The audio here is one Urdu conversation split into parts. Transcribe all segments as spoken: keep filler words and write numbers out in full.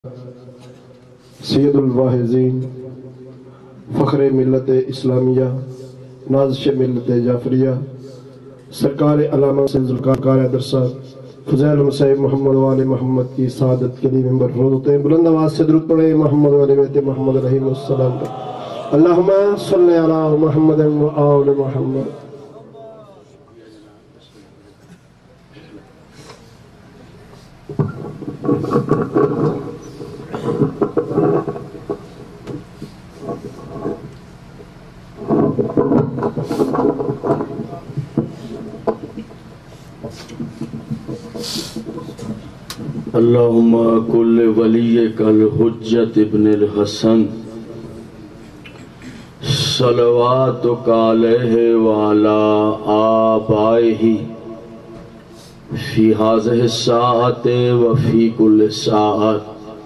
سید الواحزین فخر ملت اسلامیہ نازش ملت جعفریہ سرکار علامہ سرکار درسہ فضیل مسیب محمد وآل محمد کی سعادت کے لیے ممبر روز ہوتے ہیں۔ بلند آواز سے درود پڑھیں محمد وآل بیت محمد علیہ السلام پر۔ اللہم صلی علی محمد و آل محمد۔ اللہم کل ولیک الحجت ابن الحسن صلواتک علیہ وعلا آبائہ فی ہذہ الساعت وفی کل ساعت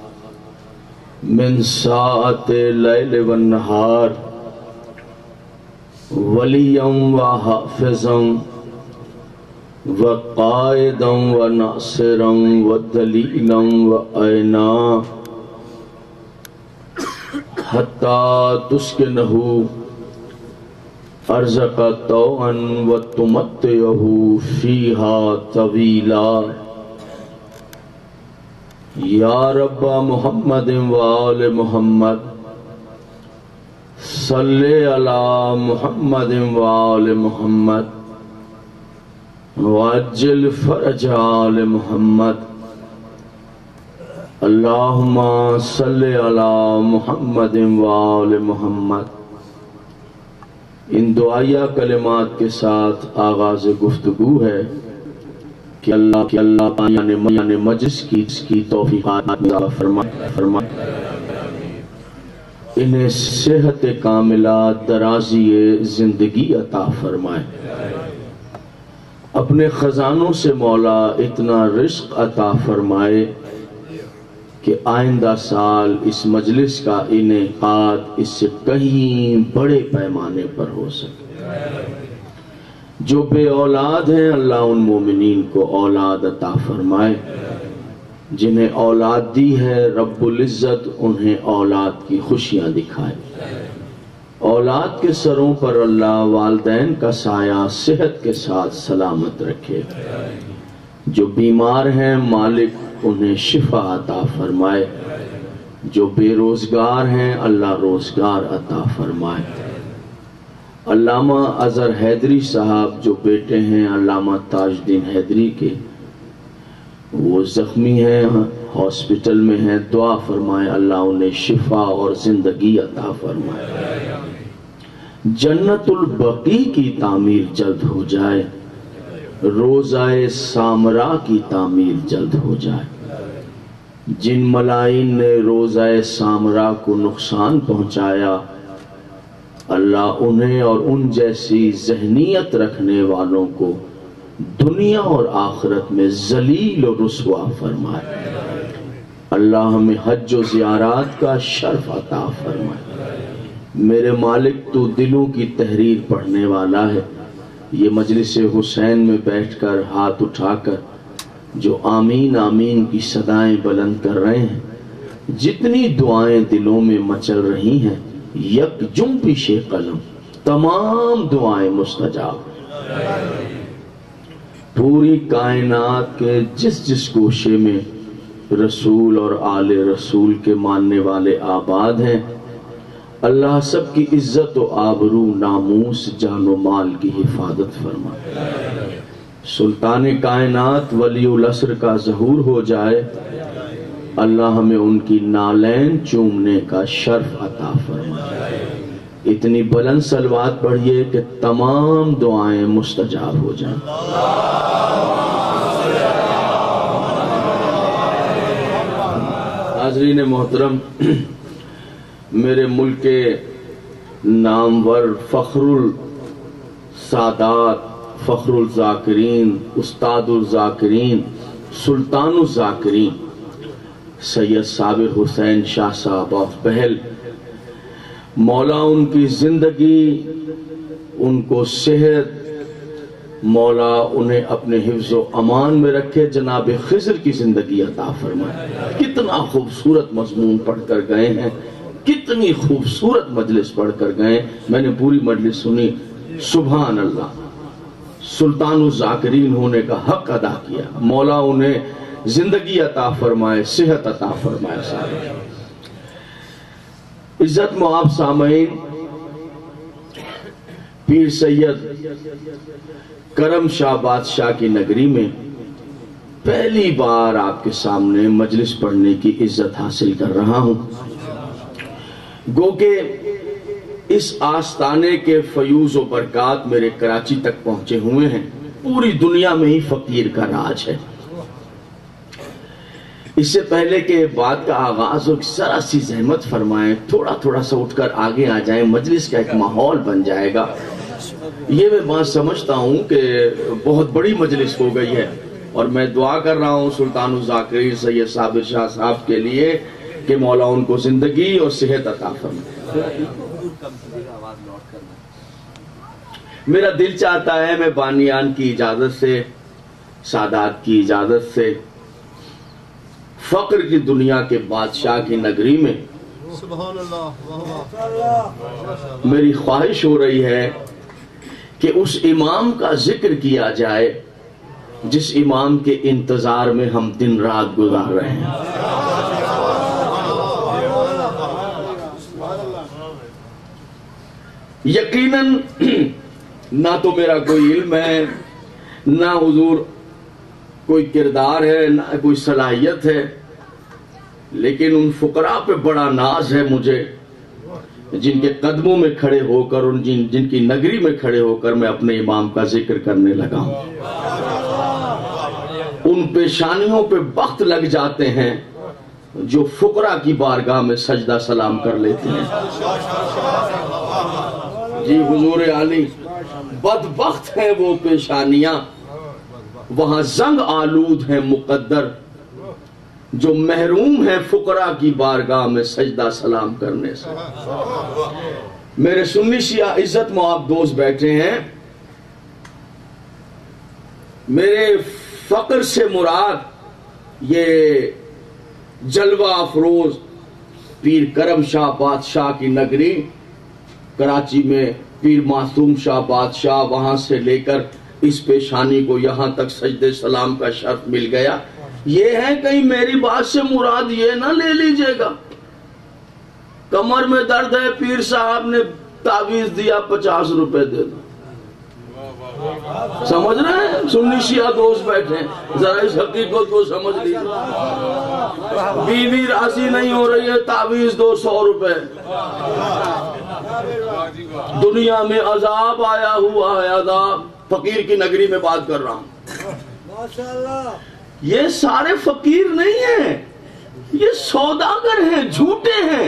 من ساعت لیل والنہار ولیا وحافظا وقائدا وناصرا ودلیلا وعینا حتی تسکنہ ارزق طوعا وتمتعہ فیہا طویلا یا رب محمد وآل محمد صلی علی محمد وآل محمد وعجل فرج آل محمد اللہم صلی علی محمد وآل محمد۔ ان دعائیہ کلمات کے ساتھ آغاز گفتگو ہے کہ اللہ کہ اللہ یعنی مجلس کی توفیقات فرمائے، انہیں صحت کاملہ درازی زندگی عطا فرمائے، اپنے خزانوں سے مولا اتنا رزق عطا فرمائے کہ آئندہ سال اس مجلس کا انعقاد اس سے کہیں بڑے پیمانے پر ہو سکے۔ جو بے اولاد ہیں اللہ ان مومنین کو اولاد عطا فرمائے، جنہیں اولاد دی ہے رب العزت انہیں اولاد کی خوشیاں دکھائے، اولاد کے سروں پر اللہ والدین کا سایہ صحت کے ساتھ سلامت رکھے، جو بیمار ہیں مالک انہیں شفا عطا فرمائے، جو بے روزگار ہیں اللہ روزگار عطا فرمائے۔ علامہ اظہر حیدری صاحب جو بیٹے ہیں علامہ تاج الدین حیدری کے، وہ زخمی ہیں ہاسپٹل میں ہیں، دعا فرمائے اللہ انہیں شفا اور زندگی عطا فرمائے، جنت البقیع کی تعمیر جلد ہو جائے، روضہ سامرا کی تعمیر جلد ہو جائے۔ جن ملائن نے روضہ سامرا کو نقصان پہنچایا اللہ انہیں اور ان جیسی ذہنیت رکھنے والوں کو دنیا اور آخرت میں ذلیل و رسوا فرمائے، اللہ ہمیں حج و زیارات کا شرف عطا فرمائے۔ میرے مالک تو دلوں کی تحریر پڑھنے والا ہے، یہ مجلس حسین میں بیٹھ کر ہاتھ اٹھا کر جو آمین آمین کی صدائیں بلند کر رہے ہیں، جتنی دعائیں دلوں میں مچل رہی ہیں یک جم پیش قلم تمام دعائیں مستجاب، پوری کائنات کے جس جس گوشے میں رسول اور آل رسول کے ماننے والے آباد ہیں اللہ سب کی عزت و آبرو ناموس جان و مال کی حفاظت فرمائے، سلطان کائنات ولی العصر کا ظہور ہو جائے اللہ ہمیں ان کی نالین چومنے کا شرف عطا فرمائے۔ اتنی بلند صلوات پڑھیے کہ تمام دعائیں مستجاب ہو جائیں۔ حاضرین محترم، میرے ملک کے نامور فخر السادات، فخر الذاکرین، استاد الذاکرین، سلطان الذاکرین سید صابر حسین شاہ صاحب آف بہل، مولا ان کی زندگی، ان کو صحت مولا انہیں اپنے حفظ و امان میں رکھے، جناب خضر کی زندگی عطا فرمائے۔ کتنا خوبصورت مضمون پڑھ کر گئے ہیں، کتنی خوبصورت مجلس پڑھ کر گئے، میں نے پوری مجلس سنی۔ سبحان اللہ، سلطان الذاکرین ہونے کا حق ادا کیا، مولا انہیں زندگی عطا فرمائے، صحت عطا فرمائے۔ سارے عزت مآب سامعین، پیر سید کرم شاہ بادشاہ کی نگری میں پہلی بار آپ کے سامنے مجلس پڑھنے کی عزت حاصل کر رہا ہوں۔ گو کہ اس آستانے کے فیوز و برکات میرے کراچی تک پہنچے ہوئے ہیں، پوری دنیا میں ہی فقیر کا راج ہے۔ اس سے پہلے کہ بات کا آغاز ہو، ذرا سی زحمت فرمائیں، تھوڑا تھوڑا سا اٹھ کر آگے آ جائیں، مجلس کا ایک ماحول بن جائے گا۔ یہ میں بات سمجھتا ہوں کہ بہت بڑی مجلس ہو گئی ہے، اور میں دعا کر رہا ہوں سلطان الذاکرین سید صابر شاہ صاحب کے لیے کہ مولا ان کو زندگی اور صحت عطا فرمائے۔ میرا دل چاہتا ہے میں بانیان کی اجازت سے، سادات کی اجازت سے، فقر کی دنیا کے بادشاہ کی نگری میں میری خواہش ہو رہی ہے کہ اس امام کا ذکر کیا جائے جس امام کے انتظار میں ہم دن رات گزار رہے ہیں۔ یقیناً نہ تو میرا کوئی علم ہے، نہ حضور کوئی کردار ہے، نہ کوئی صلاحیت ہے، لیکن ان فقراء پہ بڑا ناز ہے مجھے، جن کے قدموں میں کھڑے ہو کر، ان جن, جن کی نگری میں کھڑے ہو کر میں اپنے امام کا ذکر کرنے لگا ہوں۔ ان پیشانیوں پہ وقت لگ جاتے ہیں جو فقراء کی بارگاہ میں سجدہ سلام کر لیتے ہیں۔ جی حضور عالی، بدبخت ہیں وہ پیشانیاں، وہاں زنگ آلود ہیں مقدر، جو محروم ہیں فقراء کی بارگاہ میں سجدہ سلام کرنے سے۔ میرے سنی شیعہ عزت مآب دوست بیٹھے ہیں، میرے فقر سے مراد یہ جلوہ افروز پیر کرم شاہ بادشاہ کی نگری کراچی میں، پیر معصوم شاہ بادشاہ، وہاں سے لے کر اس پیشانی کو یہاں تک سجدے سلام کا شرف مل گیا، یہ ہے کہیں میری بات سے مراد یہ نہ لے لیجئے گا۔ کمر میں درد ہے، پیر صاحب نے تعویذ دیا، پچاس روپے دے دو۔ سمجھ رہے ہیں؟ سنی شیعہ دوست بیٹھے ہیں، ذرا اس حقیقت کو سمجھ لیجیے۔ بیوی راضی نہیں ہو رہی ہے، تعویذ دو، سو روپے۔ دنیا میں عذاب آیا ہوا ہے، عذاب۔ فقیر کی نگری میں بات کر رہا ہوں۔ یہ سارے فقیر نہیں ہیں، یہ سوداگر ہیں، جھوٹے ہیں،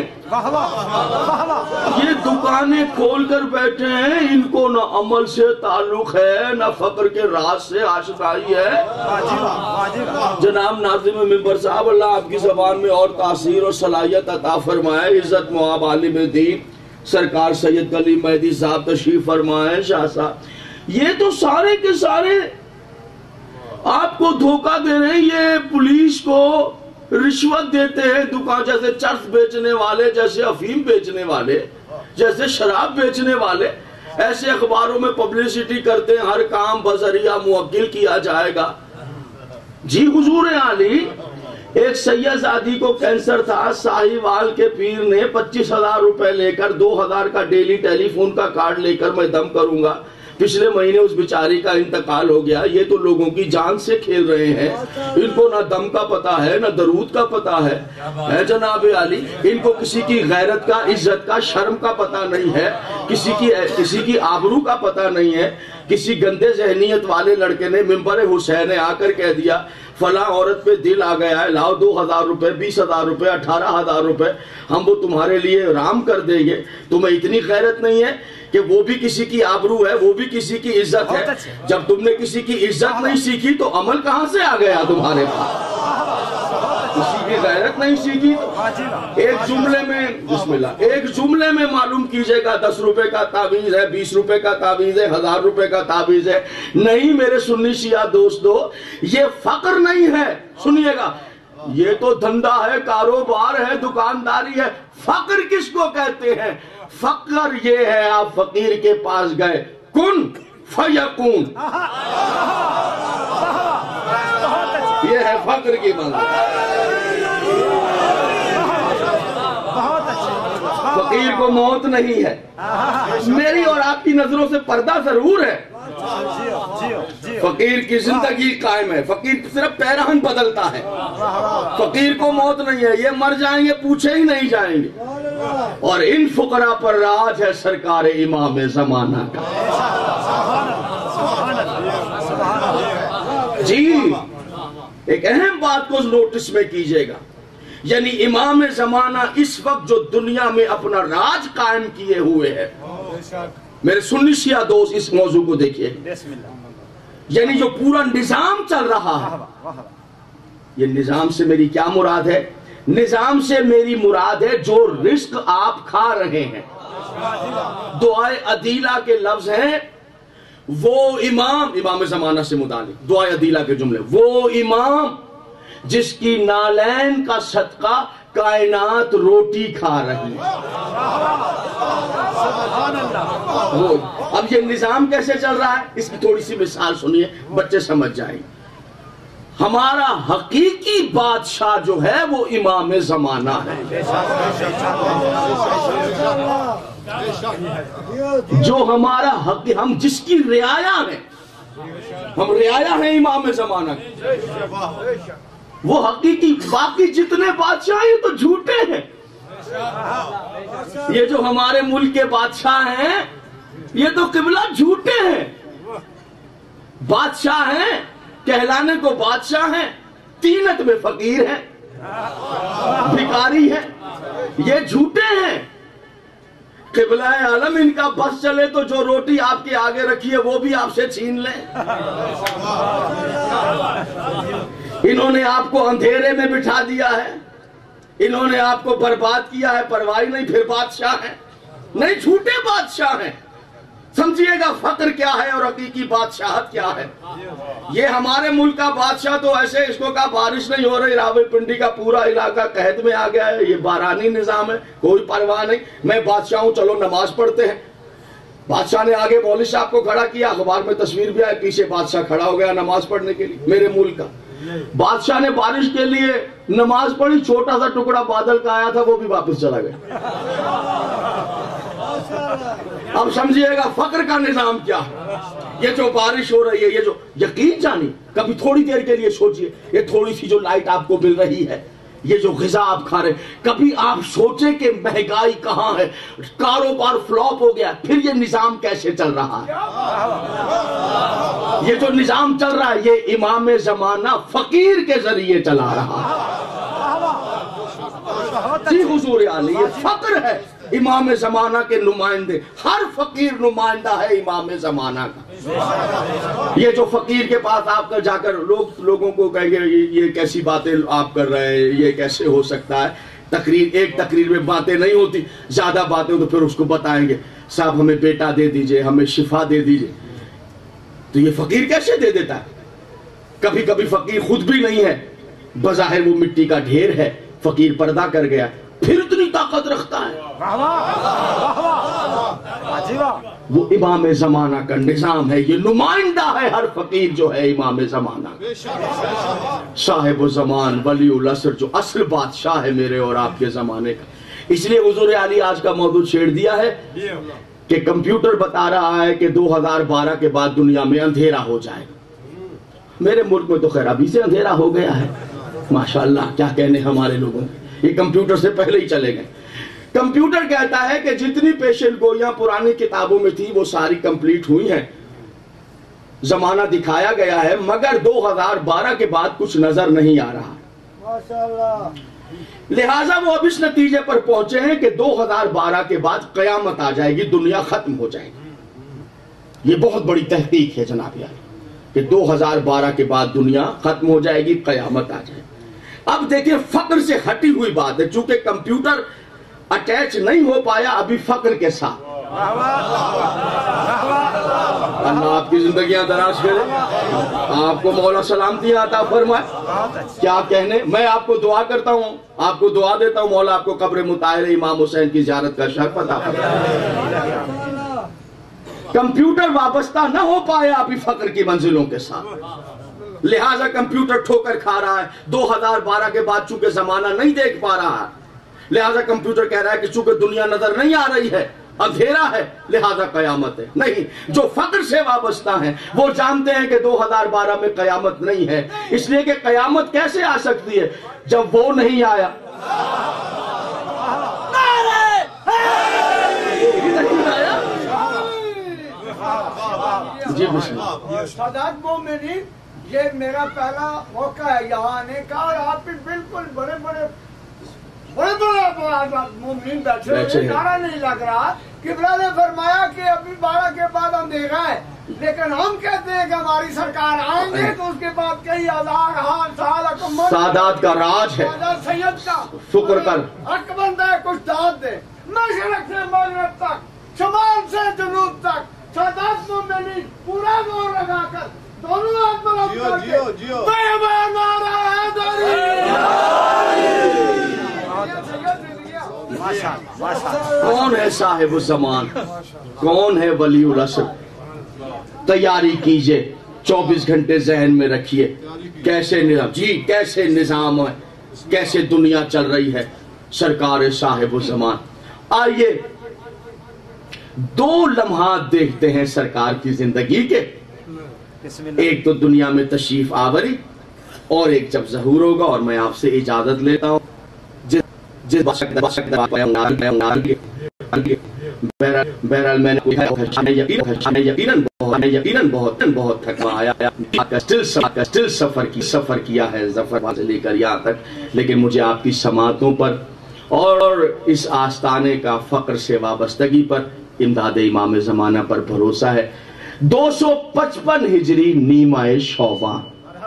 یہ دکانیں کھول کر بیٹھے ہیں، ان کو نہ عمل سے تعلق ہے، نہ فقر کے راز سے آشنائی ہے۔ جناب ناظم منبر صاحب، اللہ آپ کی زبان میں اور تاثیر اور صلاحیت عطا فرمائے۔ عزت مآب عالم دین سرکار سید علی مہدی صاحب تشریف فرمائے۔ شاہ صاحب، یہ تو سارے کے سارے آپ کو دھوکہ دے رہے ہیں، یہ پولیس کو رشوت دیتے ہیں، دکان جیسے چرس بیچنے والے، جیسے افیم بیچنے والے، جیسے شراب بیچنے والے، ایسے اخباروں میں پبلسٹی کرتے ہیں، ہر کام بذریعہ موکل کیا جائے گا۔ جی حضور عالی، ایک سید زادی کو کینسر تھا، ساہیوال کے پیر نے پچیس ہزار روپے لے کر، دو ہزار کا ڈیلی ٹیلی فون کا کارڈ لے کر میں دم کروں گا، پچھلے مہینے اس بیچاری کا انتقال ہو گیا۔ یہ تو لوگوں کی جان سے کھیل رہے ہیں، ان کو نہ دم کا پتہ ہے، نہ درود کا پتہ ہے، اے جناب علی، ان کو کسی کی غیرت کا، عزت کا، شرم کا پتہ نہیں ہے، کسی کی کسی کی آبرو کا پتہ نہیں ہے۔ کسی گندے ذہنیت والے لڑکے نے منبر حسین آ کر کہہ دیا فلاں عورت پہ دل آ گیا ہے، لاؤ دو ہزار روپے، بیس ہزار روپے، اٹھارہ ہزار روپے، ہم وہ تمہارے لیے رام کر دیں گے۔ تمہیں اتنی غیرت نہیں ہے کہ وہ بھی کسی کی آبرو ہے، وہ بھی کسی کی عزت ہے۔ جب تم نے کسی کی عزت نہیں سیکھی تو عمل کہاں سے آ گیا تمہارے پاس؟ کسی کی غیرت نہیں سیکھی تو ایک جملے میں بسم اللہ ایک جملے میں معلوم کیجئے گا دس روپے کا تعویذ ہے، بیس روپے کا تعویذ ہے، ہزار روپے کا تعویذ ہے. نہیں میرے سنی شیعہ دوستو، یہ فقر نہیں ہے. سنیے گا، یہ تو دھندا ہے، کاروبار ہے، دکانداری ہے. فقر کس کو کہتے ہیں؟ فقر یہ ہے آپ فقیر کے پاس گئے، کن فیکون، یہ ہے فقر کی منزل. فقیر کو موت نہیں ہے. میری اور آپ کی نظروں سے پردہ ضرور ہے. فقیر کی زندگی قائم ہے، فقیر صرف پیراہن بدلتا ہے. فقیر کو موت نہیں ہے، یہ مر جائیں گے پوچھے ہی نہیں جائیں گے. اور ان فقراء پر راج ہے سرکار امام زمانہ کا. جی ایک اہم بات کو نوٹس میں کیجئے گا، یعنی امام زمانہ اس وقت جو دنیا میں اپنا راج قائم کیے ہوئے ہے. میرے سنی شیعہ دوست اس موضوع کو دیکھیے، یعنی جو پورا نظام چل رہا ہے، یہ نظام سے میری کیا مراد ہے؟ نظام سے میری مراد ہے جو رزق آپ کھا رہے ہیں. دعائے عدیلہ کے لفظ ہیں وہ امام، امام زمانہ سے متعلق دعائے عدیلہ کے جملے، وہ امام جس کی نالین کا صدقہ کائنات روٹی کھا رہی ہے. اب یہ نظام کیسے چل رہا ہے اس کی تھوڑی سی مثال سنیے، بچے سمجھ جائیں. ہمارا حقیقی بادشاہ جو ہے وہ امام زمانہ ہے. جو ہمارا حق، ہم جس کی رعایا ہیں، ہم رعایا ہیں امام زمانہ کی، وہ حقیقی. باقی جتنے بادشاہ یہ تو جھوٹے ہیں. یہ جو ہمارے ملک کے بادشاہ ہیں یہ تو قبلہ جھوٹے ہیں. بادشاہ ہیں، کہلانے کو بادشاہ ہیں، تینت میں فقیر ہیں، بھکاری ہیں، یہ جھوٹے ہیں. قبلہ عالم ان کا بس چلے تو جو روٹی آپ کے آگے رکھی ہے وہ بھی آپ سے چھین لیں. انہوں نے آپ کو اندھیرے میں بٹھا دیا ہے، انہوں نے آپ کو برباد کیا ہے، پرواہ نہیں، پھر بادشاہ ہیں. نہیں، جھوٹے بادشاہ ہیں. سمجھیے گا فقر کیا ہے اور حقیقی بادشاہت کیا ہے. یہ ہمارے ملک کا بادشاہ تو ایسے اس کو کہا بارش نہیں ہو رہی، راول پنڈی کا پورا علاقہ قحط میں آ گیا ہے، یہ بارانی نظام ہے، کوئی پرواہ نہیں، میں بادشاہ ہوں، چلو نماز پڑھتے ہیں. بادشاہ نے آگے مولوی صاحب کو کھڑا کیا، اخبار میں تصویر بھی آئی، پیچھے بادشاہ کھڑا ہو گیا نماز پڑھنے کے لیے. میرے ملک کا بادشاہ نے بارش کے لیے نماز پڑھی، چھوٹا سا ٹکڑا بادل کا آیا تھا وہ بھی واپس چلا گیا. اب سمجھیے گا فقر کا نظام کیا ہے. یہ جو بارش ہو رہی ہے، یہ جو یقین جانی، کبھی تھوڑی دیر کے لیے سوچئے، یہ تھوڑی سی جو لائٹ آپ کو مل رہی ہے، یہ جو غذا آپ کھا رہے، کبھی آپ سوچیں کہ مہنگائی کہاں ہے، کاروبار فلاپ ہو گیا، پھر یہ نظام کیسے چل رہا ہے. یہ جو نظام چل رہا ہے یہ امام زمانہ فقیر کے ذریعے چلا رہا ہے. جی حضور عالی، یہ فقر ہے. امام زمانہ کے نمائندے، ہر فقیر نمائندہ ہے امام زمانہ کا. یہ جو فقیر کے پاس آپ کا جا کر لوگ لوگوں کو کہیں گے یہ کیسی باتیں آپ کر رہے ہیں، یہ کیسے ہو سکتا ہے. تقریر ایک تقریر میں باتیں نہیں ہوتی، زیادہ باتیں تو پھر اس کو بتائیں گے صاحب ہمیں بیٹا دے دیجئے، ہمیں شفا دے دیجئے. تو یہ فقیر کیسے دے دیتا ہے؟ کبھی کبھی فقیر خود بھی نہیں ہے، بظاہر وہ مٹی کا ڈھیر ہے، فقیر پردہ کر گیا، پھر اتنی طاقت رکھتا ہے. وہ امام زمانہ کا نظام ہے. یہ نمائندہ ہے ہر فقیر جو ہے امام زمانہ، صاحب الزمان ولی العصر، جو اصل بادشاہ ہے میرے اور آپ کے زمانے کا. اس لیے حضور علی آج کا موضوع چھیڑ دیا ہے کہ کمپیوٹر بتا رہا ہے کہ دو ہزار بارہ کے بعد دنیا میں اندھیرا ہو جائے. میرے ملک میں تو خیر ابھی سے اندھیرا ہو گیا ہے، ماشاءاللہ کیا کہنے ہمارے لوگوں. یہ کمپیوٹر سے پہلے ہی چلے گئے. کمپیوٹر کہتا ہے کہ جتنی پیشن گوئیاں پرانی کتابوں میں تھی وہ ساری کمپلیٹ ہوئی ہیں، زمانہ دکھایا گیا ہے، مگر دو ہزار بارہ کے بعد کچھ نظر نہیں آ رہا. ماشاءاللہ. لہٰذا وہ اب اس نتیجے پر پہنچے ہیں کہ دو ہزار بارہ کے بعد قیامت آ جائے گی، دنیا ختم ہو جائے گی. یہ بہت بڑی تحقیق ہے جناب یار، کہ دو ہزار بارہ کے بعد دنیا ختم ہو جائے گی، قیامت آ جائے گی. اب دیکھیں فقر سے ہٹی ہوئی بات ہے، چونکہ کمپیوٹر اٹیچ نہیں ہو پایا ابھی فقر کے ساتھ۔ اللہ آپ کی زندگیاں دراز کرے، آپ کو مولا سلامتیاں عطا فرمائے۔ کیا کہنے، میں آپ کو دعا کرتا ہوں، آپ کو دعا دیتا ہوں، مولا آپ کو قبر مطہر امام حسین کی زیارت کا شرف عطا فرمائے۔ کمپیوٹر وابستہ نہ ہو پایا ابھی فقر کی منزلوں کے ساتھ، لہٰذا کمپیوٹر ٹھوکر کھا رہا ہے۔ دو ہزار بارہ کے بعد چونکہ زمانہ نہیں دیکھ پا رہا ہے، لہٰذا کمپیوٹر کہہ رہا ہے کہ چونکہ دنیا نظر نہیں آ رہی ہے، اندھیرا ہے، لہذا قیامت ہے۔ نہیں، جو فقر سے وابستہ ہیں وہ جانتے ہیں کہ دو ہزار بارہ میں قیامت نہیں ہے، اس لیے کہ قیامت کیسے آ سکتی ہے جب وہ نہیں آیا۔ جی بسم اللہ۔ سادات مومنین، یہ میرا پہلا موقع ہے یہاں آنے کا، اور آپ بھی بالکل بڑے بڑے بڑے بڑے مومنین بیٹھے ہوئے، نعرہ نہیں لگ رہا۔ قبلہ نے فرمایا کہ ابھی بارہ کے بعد اندھیرا ہے، لیکن ہم کہتے ہیں کہ ہماری سرکار آئیں گے تو اس کے بعد کئی ہزار ہاں سال حکومت سادات کا راج ہے، سید کا شکر کر حق بندہ ہے، کچھ داد دے، مشرق سے مغرب تک، شمال سے جنوب تک، سادات مومنین پورا زور لگا کر دونوں ہاتھ بلند کر کے بے بے نعرہ حیدری۔ کون ہے صاحب الزمان، کون ہے ولی العصر؟ تیاری کیجئے، چوبیس گھنٹے ذہن میں رکھیے کیسے نظام، جی کیسے نظام ہے، کیسے دنیا چل رہی ہے۔ سرکار صاحب الزمان، آئیے دو لمحات دیکھتے ہیں سرکار کی زندگی کے، ایک تو دنیا میں تشریف آوری اور ایک جب ظہور ہوگا، اور میں آپ سے اجازت لیتا ہوں۔ بہرحال میں نے یقیناً بہت بہت تھکا آیا، سٹل سفر کی سفر کیا ہے ظفر سے لے کر یہاں تک، لیکن مجھے آپ کی سماعتوں پر اور اس آستانے کا فقر سے وابستگی پر، امداد امام زمانہ پر بھروسہ ہے۔ دو سو پچپن ہجری نیمہ شعبان،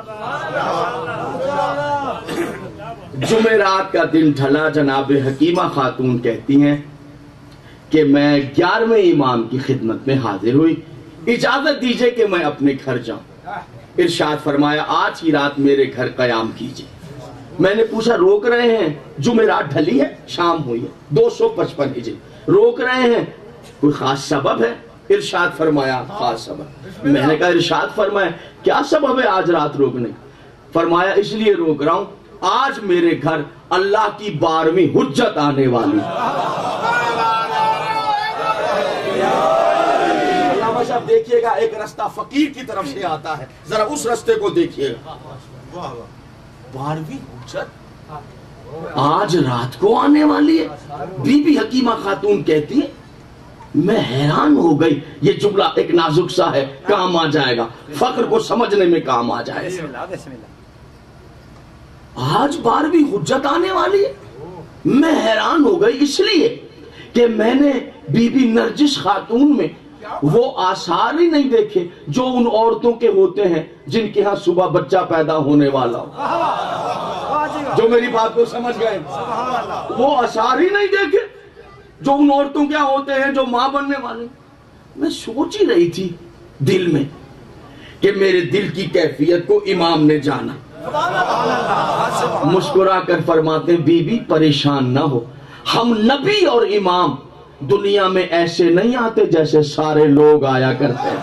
جمعرات کا دن ڈھلا، جناب حکیمہ خاتون کہتی ہیں کہ میں گیارہویں امام کی خدمت میں حاضر ہوئی، اجازت دیجئے کہ میں اپنے گھر جاؤں۔ ارشاد فرمایا آج کی رات میرے گھر قیام کیجئے۔ میں نے پوچھا روک رہے ہیں؟ جمعرات ڈھلی ہے، شام ہوئی ہے، دو سو پچپن ہجری، روک رہے ہیں؟ کوئی خاص سبب ہے؟ ارشاد فرمایا خاص سبب۔ میں نے کہا ارشاد فرمایا کیا سبب ہے آج رات روکنے؟ فرمایا اس لیے روک رہا ہوں، آج میرے گھر اللہ کی بارہویں حجت آنے والی۔ علامہ صاحب دیکھیے گا ایک رستہ فقیر کی طرف سے آتا ہے، ذرا اس رستے کو دیکھیے گا۔ بارہویں حجت آج رات کو آنے والی ہے۔ بی بی حکیمہ خاتون کہتی ہے میں حیران ہو گئی، یہ جملہ ایک نازک سا ہے، کام آ جائے گا، فقر کو سمجھنے میں کام آ جائے گا۔ آج بارہویں حجت آنے والی ہے، میں حیران ہو گئی اس لیے کہ میں نے بی بی نرجس خاتون میں وہ آثار ہی نہیں دیکھے جو ان عورتوں کے ہوتے ہیں جن کے ہاں صبح بچہ پیدا ہونے والا ہو۔ جو میری بات کو سمجھ گئے، وہ آثار ہی نہیں دیکھے جو ان عورتوں کیا ہوتے ہیں جو ماں بننے والے۔ میں سوچ ہی رہی تھی دل میں کہ میرے دل کی کیفیت کو امام نے جانا۔ مسکرا کر فرماتے بی بی پریشان نہ ہو، ہم نبی اور امام دنیا میں ایسے نہیں آتے جیسے سارے لوگ آیا کرتے ہیں۔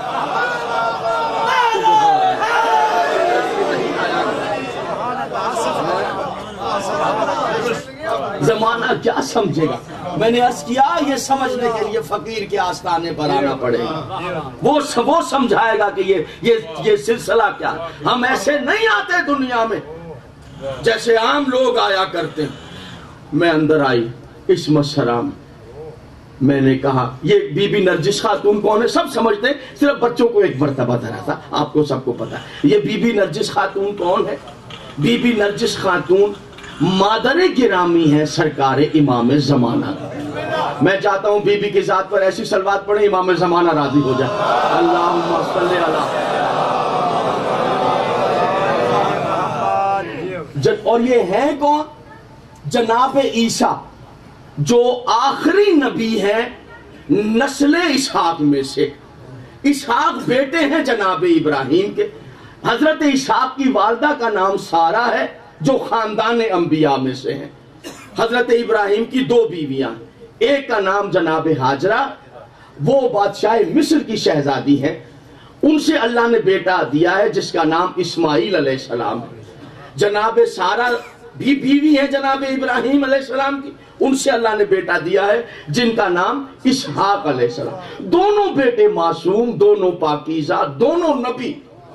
زمانہ کیا سمجھے گا؟ میں نے عرض کیا یہ سمجھنے کے لیے فقیر کے آستانے پر آنا پڑے گا، وہ وہ سمجھائے گا کہ یہ یہ یہ سلسلہ کیا ہے۔ ہم ایسے نہیں آتے دنیا میں جیسے عام لوگ آیا کرتے ہیں۔ میں اندر آئی اس مسرہ میں، میں نے کہا یہ بی بی نرجس خاتون کون ہے؟ سب سمجھتے ہیں، صرف بچوں کو ایک مرتبہ دھرا تھا، آپ کو سب کو پتا ہے یہ بی بی نرجس خاتون کون ہے۔ بی بی نرجس خاتون مادر گرامی ہے سرکار امام زمانہ۔ میں چاہتا ہوں بی بی کی ذات پر ایسی صلوات پڑھیں امام زمانہ راضی ہو جائے۔ اللہم صلی علی جن اور یہ ہیں کون؟ جناب عیسیٰ جو آخری نبی ہے نسل اسحاق میں سے. اسحاق بیٹے ہیں جناب ابراہیم کے. حضرت اسحاق کی والدہ کا نام سارہ ہے جو خاندان انبیاء میں سے ہیں. حضرت ابراہیم کی دو بیویاں، ایک کا نام جناب ہاجرہ، وہ بادشاہ مصر کی شہزادی ہیں. ان سے اللہ نے بیٹا دیا ہے جس کا نام اسماعیل علیہ السلام ہے. جناب سارہ بھی بیوی ہیں جناب ابراہیم علیہ السلام کی، ان سے اللہ نے بیٹا دیا ہے جن کا نام اسحاق علیہ السلام. دونوں بیٹے معصوم، دونوں پاکیزہ، دونوں نبی.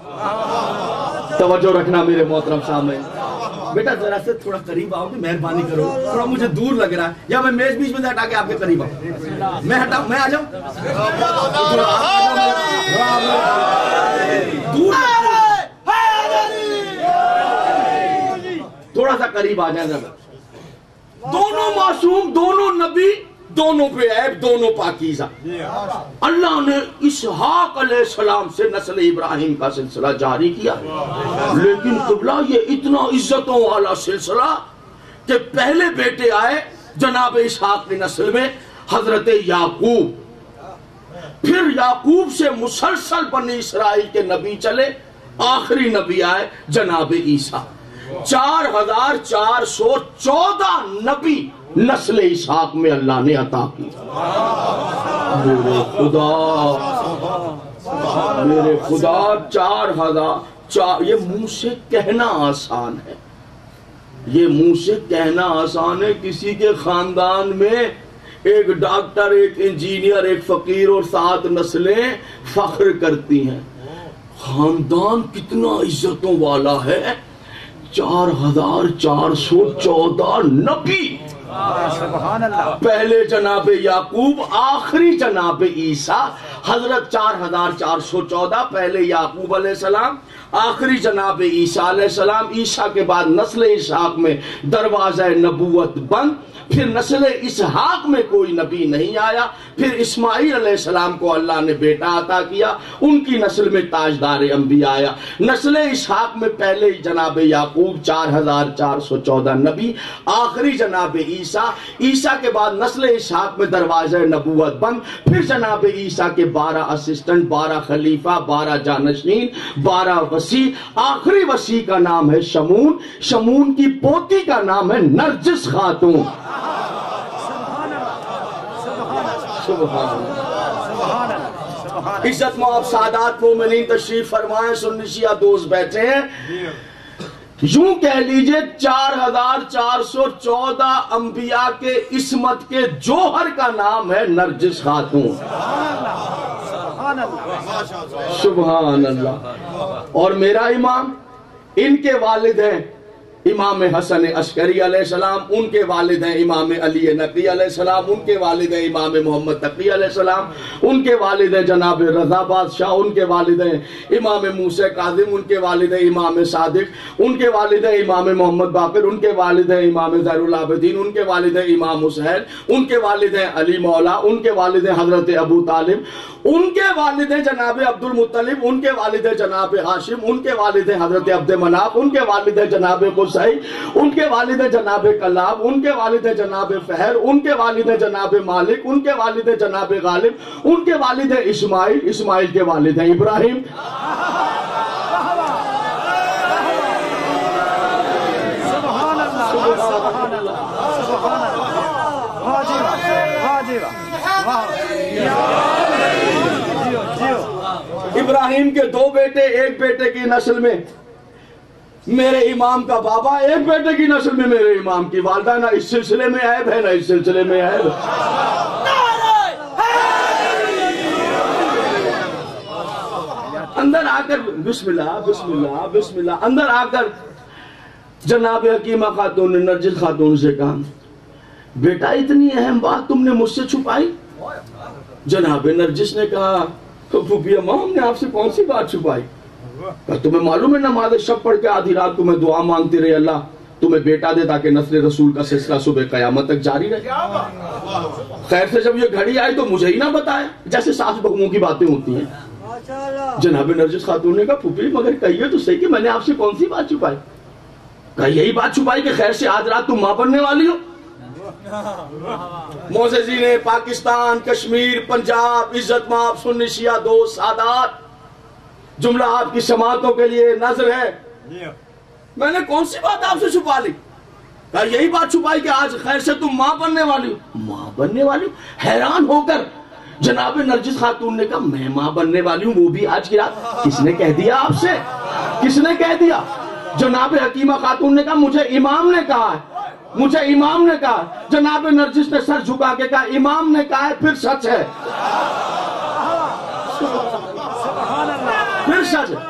توجہ رکھنا میرے محترم سامعین. بیٹا ذرا سے تھوڑا قریب آؤ گے، مہربانی کرو، تھوڑا مجھے دور لگ رہا ہے. یا میں میز بیچ میں سے ہٹا کے آپ کے قریب آؤں؟ میں ہٹا میں آ جاؤں دور، تھوڑا سا قریب آ جائیں. دونوں معصوم، دونوں نبی، دونوں بے عیب، دونوں پاکیزہ. اللہ نے اسحاق علیہ السلام سے نسل ابراہیم کا سلسلہ جاری کیا. لیکن قبلہ یہ اتنا عزتوں والا سلسلہ کہ پہلے بیٹے آئے جناب اسحاق کی نسل میں حضرت یعقوب، پھر یعقوب سے مسلسل بنی اسرائیل کے نبی چلے، آخری نبی آئے جناب عیسیٰ. چار ہزار چار سو چودہ نبی نسل اسحاق میں اللہ نے عطا کی. میرے خدا میرے خدا چار ہزار چار یہ منہ سے کہنا آسان ہے، یہ منہ سے کہنا آسان ہے. کسی کے خاندان میں ایک ڈاکٹر، ایک انجینئر، ایک فقیر اور سات نسلیں فخر کرتی ہیں. خاندان کتنا عزتوں والا ہے. چار ہزار چار سو چودہ نبی، پہلے جناب یعقوب، آخری جناب عیسیٰ. حضرت چار ہزار چار سو چودہ، پہلے یعقوب علیہ السلام، آخری جناب عیسیٰ علیہ السلام. عیسیٰ کے بعد نسل اسحاق میں دروازہ نبوت بند. پھر نسل اسحاق میں کوئی نبی نہیں آیا. پھر اسماعیل علیہ السلام کو اللہ نے بیٹا عطا کیا، ان کی نسل میں تاجدار انبیاء آیا. نسل اسحاق میں پہلے جناب یعقوب، چار ہزار چار سو چودہ نبی، آخری جناب عیسیٰ. عیسیٰ کے بعد نسل اسحاق میں دروازہ نبوت بند. پھر جناب عیسیٰ کے بارہ اسسٹنٹ، بارہ خلیفہ، بارہ جانشین، بارہ وسیع. آخری وسیع کا نام ہے شمون. شمون کی پوتی کا نام ہے نرجس خاتون. عزت مآب سادات مومنین تشریف فرمائیں، سنی شیعہ دوست بیٹھے ہیں. یوں کہہ لیجئے چار ہزار چار سو چودہ انبیاء کے عصمت کے جوہر کا نام ہے نرجس خاتون. سبحان اللہ. اور میرا امام، ان کے والد ہیں امام حسن عسکری علیہ السلام، ان کے والد ہیں امام علی نقی علیہ السلام، ان کے والد ہیں امام محمد تقی علیہ السلام، ان کے والد ہیں جناب رضا بادشاہ، ان کے والد ہیں امام موسیٰ کاظم، ان کے والد ہیں امام صادق، ان کے والد ہیں امام محمد باقر، ان کے والد ہیں امام زین العابدین، ان کے والد ہیں امام حسین، ان کے والد ہیں علی مولا، ان کے والد ہیں حضرت ابو طالب، ان کے والد ہیں جناب عبد المطلب، ان کے والد ہیں جناب ہاشم، ان کے والد ہیں حضرت عبد مناف، ان کے والد ہیں جناب قصی، ان کے والد ہیں جناب کلاب، ان کے والد ہیں جناب فہر، ان کے والد ہیں جناب مالک، ان کے والد ہیں جناب غالب، ان کے والد ہیں اسماعیل، اسماعیل کے والد ہیں ابراہیم. ابراہیم کے دو بیٹے، ایک بیٹے کی نسل میں میرے امام کا بابا، ایک بیٹے کی نسل میں میرے امام کی والدہ. نہ اس سلسلے میں عیب ہے، نہ اس سلسلے میں عیب. اندر آ کر بسم اللہ بسم اللہ بسم اللہ اندر آ کر جناب حکیمہ خاتون نے نرجس خاتون سے کہا، بیٹا اتنی اہم بات تم نے مجھ سے چھپائی؟ جناب نرجس نے کہا، پھوپھی اماں ہم نے آپ سے کون سی بات چھپائی؟ تمہیں معلوم ہے نماز شب پڑھ کے آدھی رات کو میں دعا مانگتی رہی اللہ تمہیں بیٹا دے تاکہ نسل رسول کا سلسلہ صبح قیامت تک جاری رہے. خیر سے جب یہ گھڑی آئی تو مجھے ہی نہ بتایا، جیسے ساس بہوؤں کی باتیں ہوتی ہیں. جناب نرجس خاتون نے کہا، پھوپھی مگر کہیے تو صحیح کہ میں نے آپ سے کون سی بات چھپائی؟ کہا یہی بات چھپائی کہ خیر سے آج رات تم ماں بننے والی ہو؟ معززین پاکستان، کشمیر، پنجاب، عزت مآب، سنی شیعہ دوست، سادات، جملہ آپ کی سماعتوں کے لیے نظر ہے، میں نے کون سی بات آپ سے چھپا لی؟ کہا یہی بات چھپائی کہ آج خیر سے تم ماں بننے والی ہو۔ ماں بننے والی ہو؟ حیران ہو کر جناب نرجس خاتون نے کہا میں ماں بننے والی ہوں، وہ بھی آج کی رات؟ کس نے کہہ دیا آپ سے؟ کس نے کہہ دیا؟ جناب حکیمہ خاتون نے کہا مجھے امام نے کہا ہے، مجھے امام نے کہا۔ جناب نرجس نے سر جھکا کے کہا امام نے کہا ہے پھر سچ ہے، پھر سچ ہے۔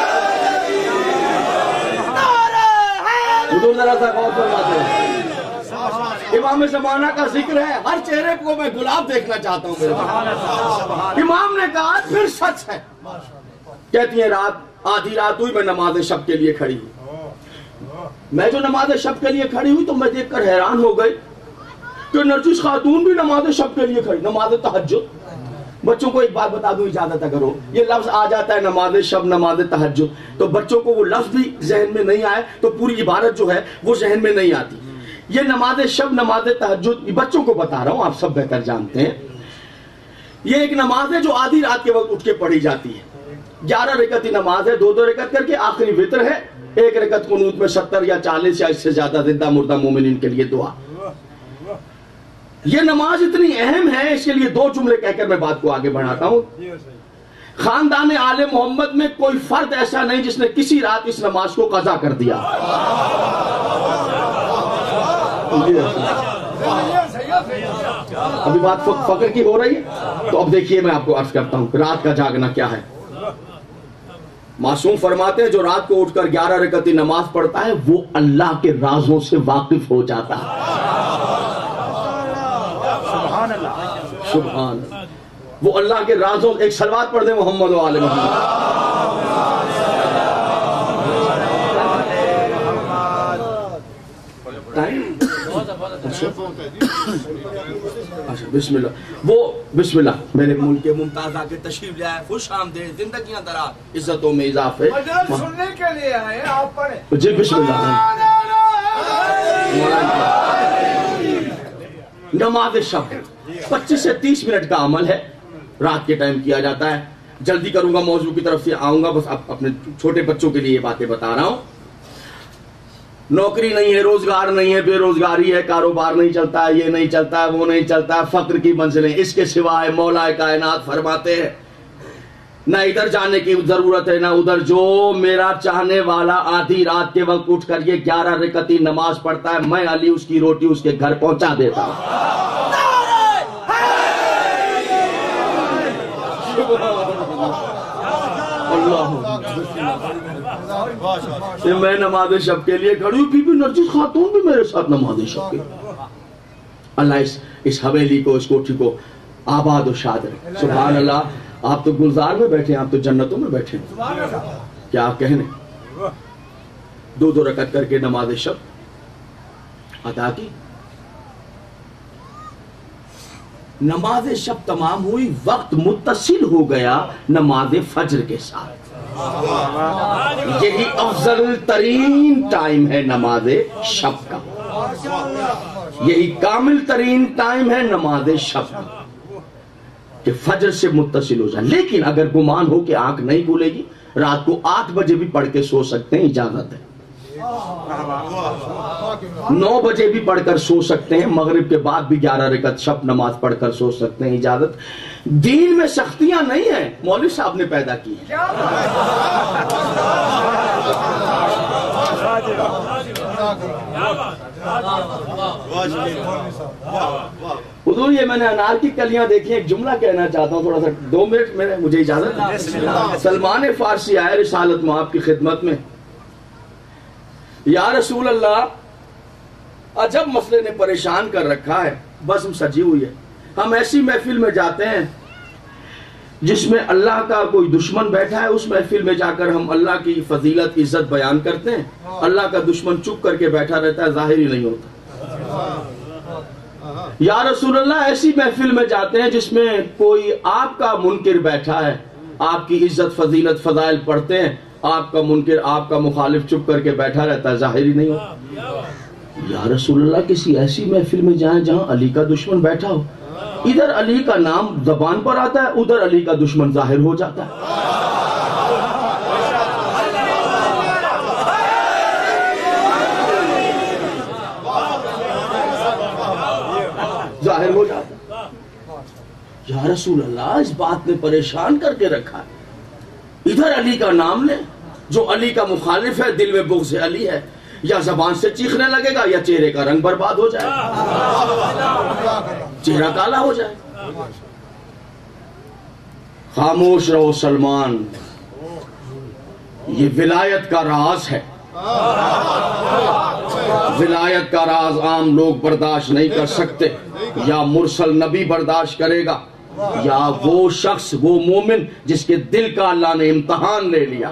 حضور ذرا سا غور فرماتے ہیں، امام زمانہ کا ذکر ہے، ہر چہرے کو میں گلاب دیکھنا چاہتا ہوں میرے۔ امام نے کہا پھر سچ ہے۔ کہتی ہیں رات آدھی رات ہوئی، میں نماز شب کے لیے کھڑی ہوئی۔ میں جو نماز شب کے لیے کھڑی ہوئی تو میں دیکھ کر حیران ہو گئی کہ نرجس خاتون بھی نماز شب کے لیے کھڑی، نماز تہجد۔ بچوں کو ایک بات بتا دوں، اجازت اگر ہو، یہ لفظ آ جاتا ہے نماز شب، نماز تہجد، تو بچوں کو وہ لفظ بھی ذہن میں نہیں آئے تو پوری عبارت جو ہے وہ ذہن میں نہیں آتی۔ یہ نماز شب، نماز تہجد بچوں کو بتا رہا ہوں، آپ سب بہتر جانتے ہیں۔ یہ ایک نماز ہے جو آدھی رات کے وقت اٹھ کے پڑھی جاتی ہے، گیارہ رکعتی نماز ہے، دو دو رکعت کر کے، آخری وتر ہے، ایک رکعت قنوت میں ستر یا چالیس یا اس سے زیادہ زندہ مردہ مومنین کے لیے دعا۔ یہ نماز اتنی اہم ہے، اس کے لیے دو جملے کہہ کر میں بات کو آگے بڑھاتا ہوں۔ خاندان آل محمد میں کوئی فرد ایسا نہیں جس نے کسی رات اس نماز کو قضا کر دیا۔ ابھی بات فقر کی ہو رہی ہے تو اب دیکھیے میں آپ کو عرض کرتا ہوں رات کا جاگنا کیا ہے۔ معصوم فرماتے ہیں جو رات کو اٹھ کر گیارہ رکعتی نماز پڑھتا ہے وہ اللہ کے رازوں سے واقف ہو جاتا ہے۔ سبحان اللہ، سبحان اللہ، وہ اللہ کے رازوں، ایک صلوات پڑھ دیں محمد و آل محمد۔ اچھا بسم اللہ، وہ بسم اللہ میرے ملک کے ممتاز آ کے تشریف لے آئے، خوش آمدید، زندگیاں دراز، عزتوں میں اضافے، سننے کے لیے آئے، آپ پڑھیں جی بسم اللہ۔ نماز شب پچیس سے تیس منٹ کا عمل ہے، رات کے ٹائم کیا جاتا ہے۔ جلدی کروں گا، موضوع کی طرف سے آؤں گا، بس اپنے چھوٹے بچوں کے لیے یہ باتیں بتا رہا ہوں۔ نوکری نہیں ہے، روزگار نہیں ہے، بے روزگاری ہے، کاروبار نہیں چلتا ہے، یہ نہیں چلتا ہے، وہ نہیں چلتا ہے، فقر کی منزلیں اس کے سوائے مولا کائنات فرماتے ہیں نہ ادھر جانے کی ضرورت ہے نہ ادھر، جو میرا چاہنے والا آدھی رات کے وقت اٹھ کر یہ گیارہ رکعتی نماز پڑھتا ہے، میں علی اس کی روٹی اس کے گھر پہنچا دیتا ہوں۔ میں نماز شب کے لیے کھڑی ہوں، بی بی نرجس خاتون بھی میرے ساتھ نماز شب کے، اللہ اس اس حویلی کو، اس کوٹھی کو آباد و شاد رکھے۔ سبحان اللہ، آپ تو گلزار میں بیٹھے ہیں، آپ تو جنتوں میں بیٹھے ہیں، کیا آپ کہنے۔ دو دو رکعت کر کے نماز شب ادا کی، نماز شب تمام ہوئی، وقت متصل ہو گیا نماز فجر کے ساتھ۔ یہی افضل ترین ٹائم ہے نماز شب کا، یہی کامل ترین ٹائم ہے نماز شب کا کہ فجر سے متصل ہو جائے۔ لیکن اگر گمان ہو کہ آنکھ نہیں کھلے گی، رات کو آٹھ بجے بھی پڑھ کے سو سکتے ہیں، اجازت ہے۔ نو بجے بھی پڑھ کر سو سکتے ہیں، مغرب کے بعد بھی گیارہ رکعت شب نماز پڑھ کر سو سکتے ہیں، اجازت۔ دین میں سختیاں نہیں ہیں، مولوی صاحب نے پیدا کی ہیں۔ حضور یہ میں نے انار کی کلیاں دیکھی، ایک جملہ کہنا چاہتا ہوں، تھوڑا سا دو منٹ میں مجھے اجازت۔ سلمان فارسی آئے رسالت مآب کی خدمت میں، یا رسول اللہ عجب مسئلے نے پریشان کر رکھا ہے، بس ہم سجی ہوئی ہے، ہم ایسی محفل میں جاتے ہیں جس میں اللہ کا کوئی دشمن بیٹھا ہے، اس محفل میں جا کر ہم اللہ کی فضیلت عزت بیان کرتے ہیں، اللہ کا دشمن چپ کر کے بیٹھا رہتا ہے، ظاہر ہی نہیں ہوتا۔ یا رسول اللہ ایسی محفل میں جاتے ہیں جس میں کوئی آپ کا منکر بیٹھا ہے، آپ کی عزت فضیلت فضائل پڑھتے ہیں، آپ کا منکر آپ کا مخالف چپ کر کے بیٹھا رہتا ہے، ظاہر ہی نہیں ہو۔ یا رسول اللہ کسی ایسی محفل میں جائیں جہاں علی کا دشمن بیٹھا ہو، ادھر علی کا نام زبان پر آتا ہے، ادھر علی کا دشمن ظاہر ہو جاتا ہے۔ ظاہر ہو جاتا ہے۔ یا رسول اللہ اس بات نے پریشان کر کے رکھا ہے، ادھر علی کا نام لے، جو علی کا مخالف ہے دل میں بغض علی ہے، یا زبان سے چیخنے لگے گا یا چہرے کا رنگ برباد ہو جائے، چہرہ کالا ہو جائے۔ خاموش رہو سلمان، یہ ولایت کا راز ہے، ولایت کا راز عام لوگ برداشت نہیں کر سکتے، یا مرسل نبی برداشت کرے گا، یا وہ شخص وہ مومن جس کے دل کا اللہ نے امتحان لے لیا۔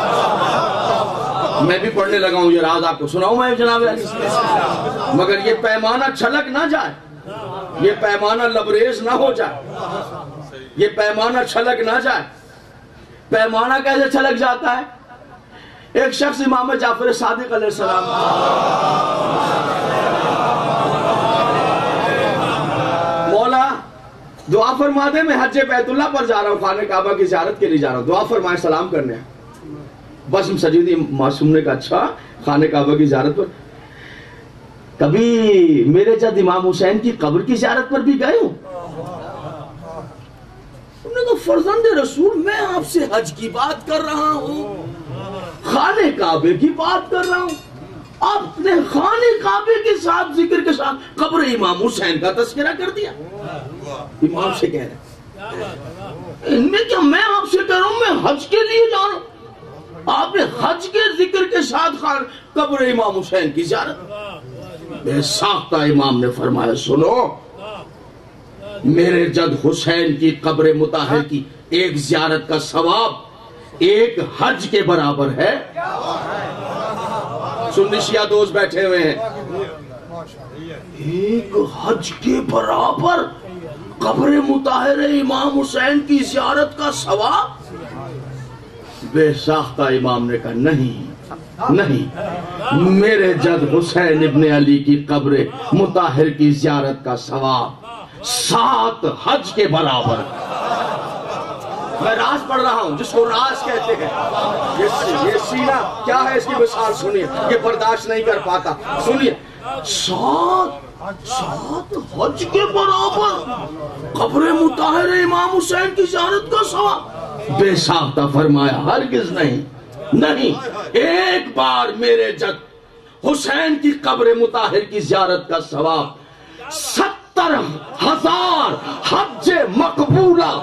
میں بھی پڑھنے لگا ہوں یہ راز، آپ کو سناؤں میں جناب علی، مگر یہ پیمانہ چھلک نہ جائے، یہ پیمانہ لبریز نہ ہو جائے، یہ پیمانہ چھلک نہ جائے۔ پیمانہ کیسے چھلک جاتا ہے؟ ایک شخص امام جعفر صادق علیہ السلام، مولا دعا فرما دے، میں حج بیت اللہ پر جا رہا ہوں، خانہ کعبہ کی زیارت کے لیے جا رہا ہوں، دعا فرمائے سلام کرنے۔ بس سجیدی معصوم نے کہا اچھا خانہ کعبہ کی زیارت پر، کبھی میرے جد امام حسین کی قبر کی زیارت پر بھی گئے ہوں؟ انہوں نے کہا فرزند رسول میں آپ سے حج کی بات کر رہا ہوں، خانہ کعبے کی بات کر رہا ہوں، آپ نے خانہ کعبے کے ساتھ ذکر کے ساتھ قبر امام حسین کا تذکرہ کر دیا۔ امام سے کہہ رہے ان میں کیا، میں آپ سے کہہ رہا ہوں میں حج کے لیے جا رہا ہوں، آپ نے حج کے ذکر کے ساتھ خان قبر امام حسین کی زیارت۔ بے ساختہ امام نے فرمایا سنو، میرے جد حسین کی قبر مطہر کی ایک زیارت کا ثواب ایک حج کے برابر ہے۔ سنی شیعہ دوست بیٹھے ہوئے ہیں، ایک حج کے برابر قبر مطہر امام حسین کی زیارت کا ثواب؟ بے ساختہ امام نے کہا نہیں نہیں، میرے جد حسین ابن علی کی قبر مطہر کی زیارت کا ثواب سات حج کے برابر۔ میں راز پڑھ رہا ہوں جس کو راز کہتے ہیں، یہ سینہ کیا ہے اس کی مثال سنیے، یہ برداشت نہیں کر پاتا، سنیے، سات سات حج کے برابر قبر مطہر امام حسین کی زیارت کا ثواب۔ بے ساختہ فرمایا ہرگز نہیں نہیں، ایک بار میرے جد حسین کی قبر مطہر کی زیارت کا ثواب ستر ہزار حج مقبولہ۔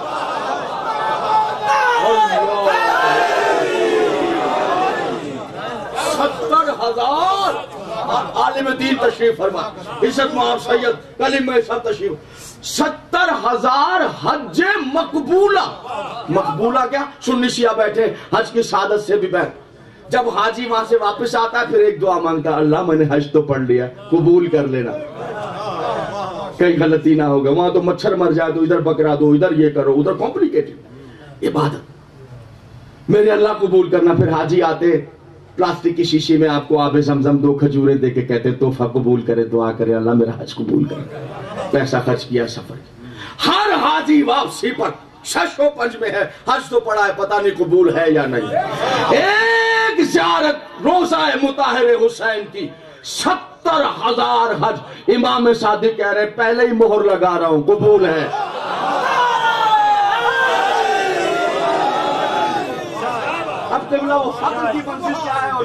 ستر ہزار عالم دین تشریف فرما، عزت مآب سید کلیم میں سب تشریف، ستر ہزار حج مقبولہ۔ مقبولہ کیا؟ سنی شیعہ بیٹھے حج کی سعادت سے بھی بیٹھ، جب حاجی وہاں سے واپس آتا ہے پھر ایک دعا مانگتا ہے، اللہ میں نے حج تو پڑھ لیا، قبول کر لینا، کہیں غلطی نہ ہوگا، وہاں تو مچھر مر جائے تو ادھر پکڑا دو، ادھر یہ کرو، ادھر کمپلیکیٹڈ عبادت، میرے اللہ قبول کرنا۔ پھر حاجی آتے پلاسٹک کی شیشی میں آپ کو آب زمزم دو کھجوریں دے کے کہتے تحفہ قبول کرے، دعا کرے اللہ میرا حج قبول کرے، پیسہ خرچ کیا سفر کیا۔ ہر حاجی واپسی پر شش و پنج میں ہے، حج تو پڑا ہے پتہ نہیں قبول ہے یا نہیں۔ ایک زیارت روزہ مطہر حسین کی ستر ہزار حج، امام صادق کہہ رہے پہلے ہی مہر لگا رہا ہوں قبول ہے۔ اب قبلہ وہ فقر کی منزل کیا ہے اور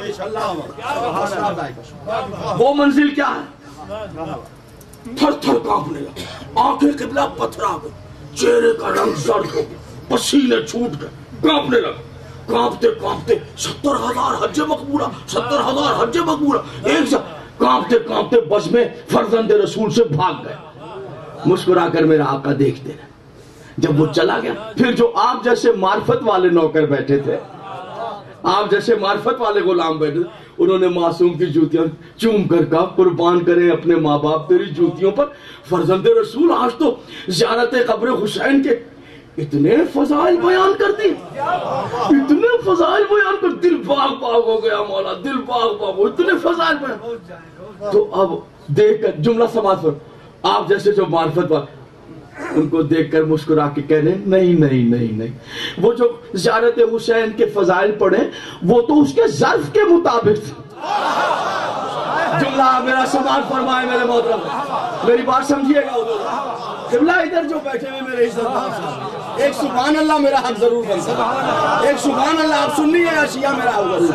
انشاءاللہ وہ منزل کیا ہے؟ تھر تھر کانپنے لگا، آنکھیں قبلہ پتھرا گئی، چہرے کا رنگ زرد ہو گیا، پسینے چھوٹ گئے، کانپنے لگا، کانپتے کانپتے ستر ہزار حج مقبولہ، ستر ہزار حج مقبولہ، ایک سے کانپتے کانپتے بس میں فرزند رسول سے بھاگ گئے۔ مسکرا کر میرا آقا دیکھتے رہے، جب وہ چلا گیا پھر جو آپ جیسے معرفت والے نوکر بیٹھے تھے، آپ جیسے معرفت والے غلام بیٹھے تھے، انہوں نے معصوم کی جوتیاں چوم کر کہا قربان کریں اپنے ماں باپ تیری جوتیوں پر، فرزند رسول آج تو زیارت قبر حسین کے اتنے فضائل بیان کر دی، اتنے فضائل بیان کر، دل باغ باغ ہو گیا مولا، دل باغ باغ ہو، اتنے فضائل بیان۔ تو اب دیکھ کر جملہ سماعت پر آپ جیسے جو معرفت پر ان کو دیکھ کر مسکرا کے کہہ رہے نہیں نہیں نہیں نہیں، وہ جو زیارت حسین کے فضائل پڑھیں وہ تو اس کے ظرف کے مطابق تھے۔ جملہ میرا سماعت فرمائے میرے محترم، میری بات سمجھیے گا۔ قبلہ ادھر جو بیٹھے ہوئے میرے عزت، ایک سبحان اللہ میرا حق ضرور بنتا ہے، ایک سبحان اللہ آپ سننی ہے یا شیعہ میرا حق ضرور،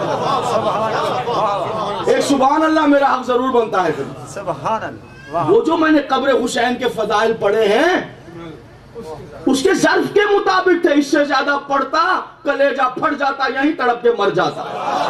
ایک سبحان اللہ میرا حق ضرور بنتا ہے۔ سبحان اللہ۔ وہ جو میں نے قبر حسین کے فضائل پڑھے ہیں اس کے ظرف کے مطابق تھے، اس سے زیادہ پڑھتا کلیجہ پھٹ جاتا، یہیں تڑپ کے مر جاتا۔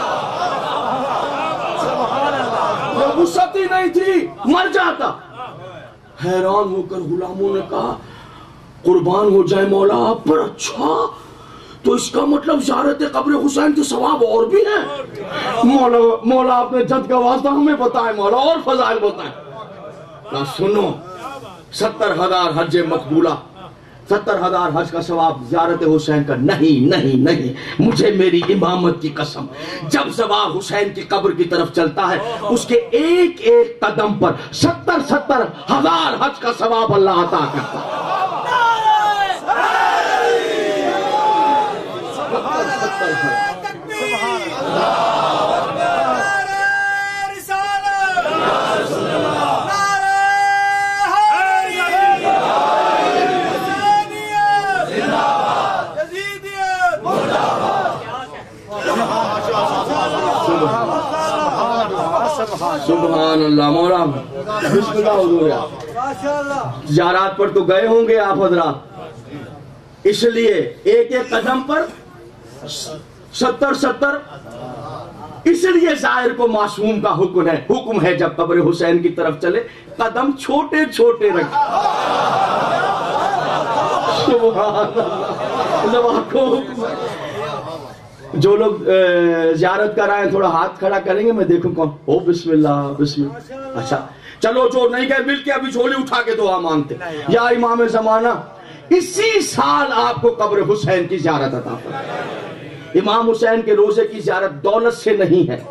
وہ وسعت ہی نہیں تھی، مر جاتا۔ حیران ہو کر غلاموں نے کہا قربان ہو جائے مولا آپ پر، اچھا تو اس کا مطلب زیارت قبر حسین کے ثواب اور بھی ہیں؟ مولا مولا آپ نے جد کا واسطہ ہمیں بتائے مولا، اور فضائل بتائیں۔ نہ سنو، ستر ہزار حج مقبولہ، ستر ہزار حج کا ثواب زیارت حسین کا نہیں نہیں نہیں، مجھے میری امامت کی قسم، جب سوار حسین کی قبر کی طرف چلتا ہے اس کے ایک ایک قدم پر ستر ستر ہزار حج کا ثواب اللہ عطا کرتا ہے۔ سبحان اللہ مولا، بسم اللہ حضور۔ زیارات پر تو گئے ہوں گے آپ حضرات، اس لیے ایک ایک قدم پر ستر ستر، اس لیے ظاہر کو معصوم کا حکم ہے حکم ہے جب قبر حسین کی طرف چلے قدم چھوٹے چھوٹے رکھے۔ سبحان اللہ۔ جو لوگ زیارت کرائیں تھوڑا ہاتھ کھڑا کریں گے، میں دیکھوں کون، او بسم اللہ بسم اللہ۔ اچھا چلو جو نہیں گئے مل کے ابھی جھولی اٹھا کے دعا مانگتے، یا امام زمانہ اسی سال آپ کو قبر حسین کی زیارت عطا فرمائے۔ امام حسین کے روزے کی زیارت دولت سے نہیں ہے،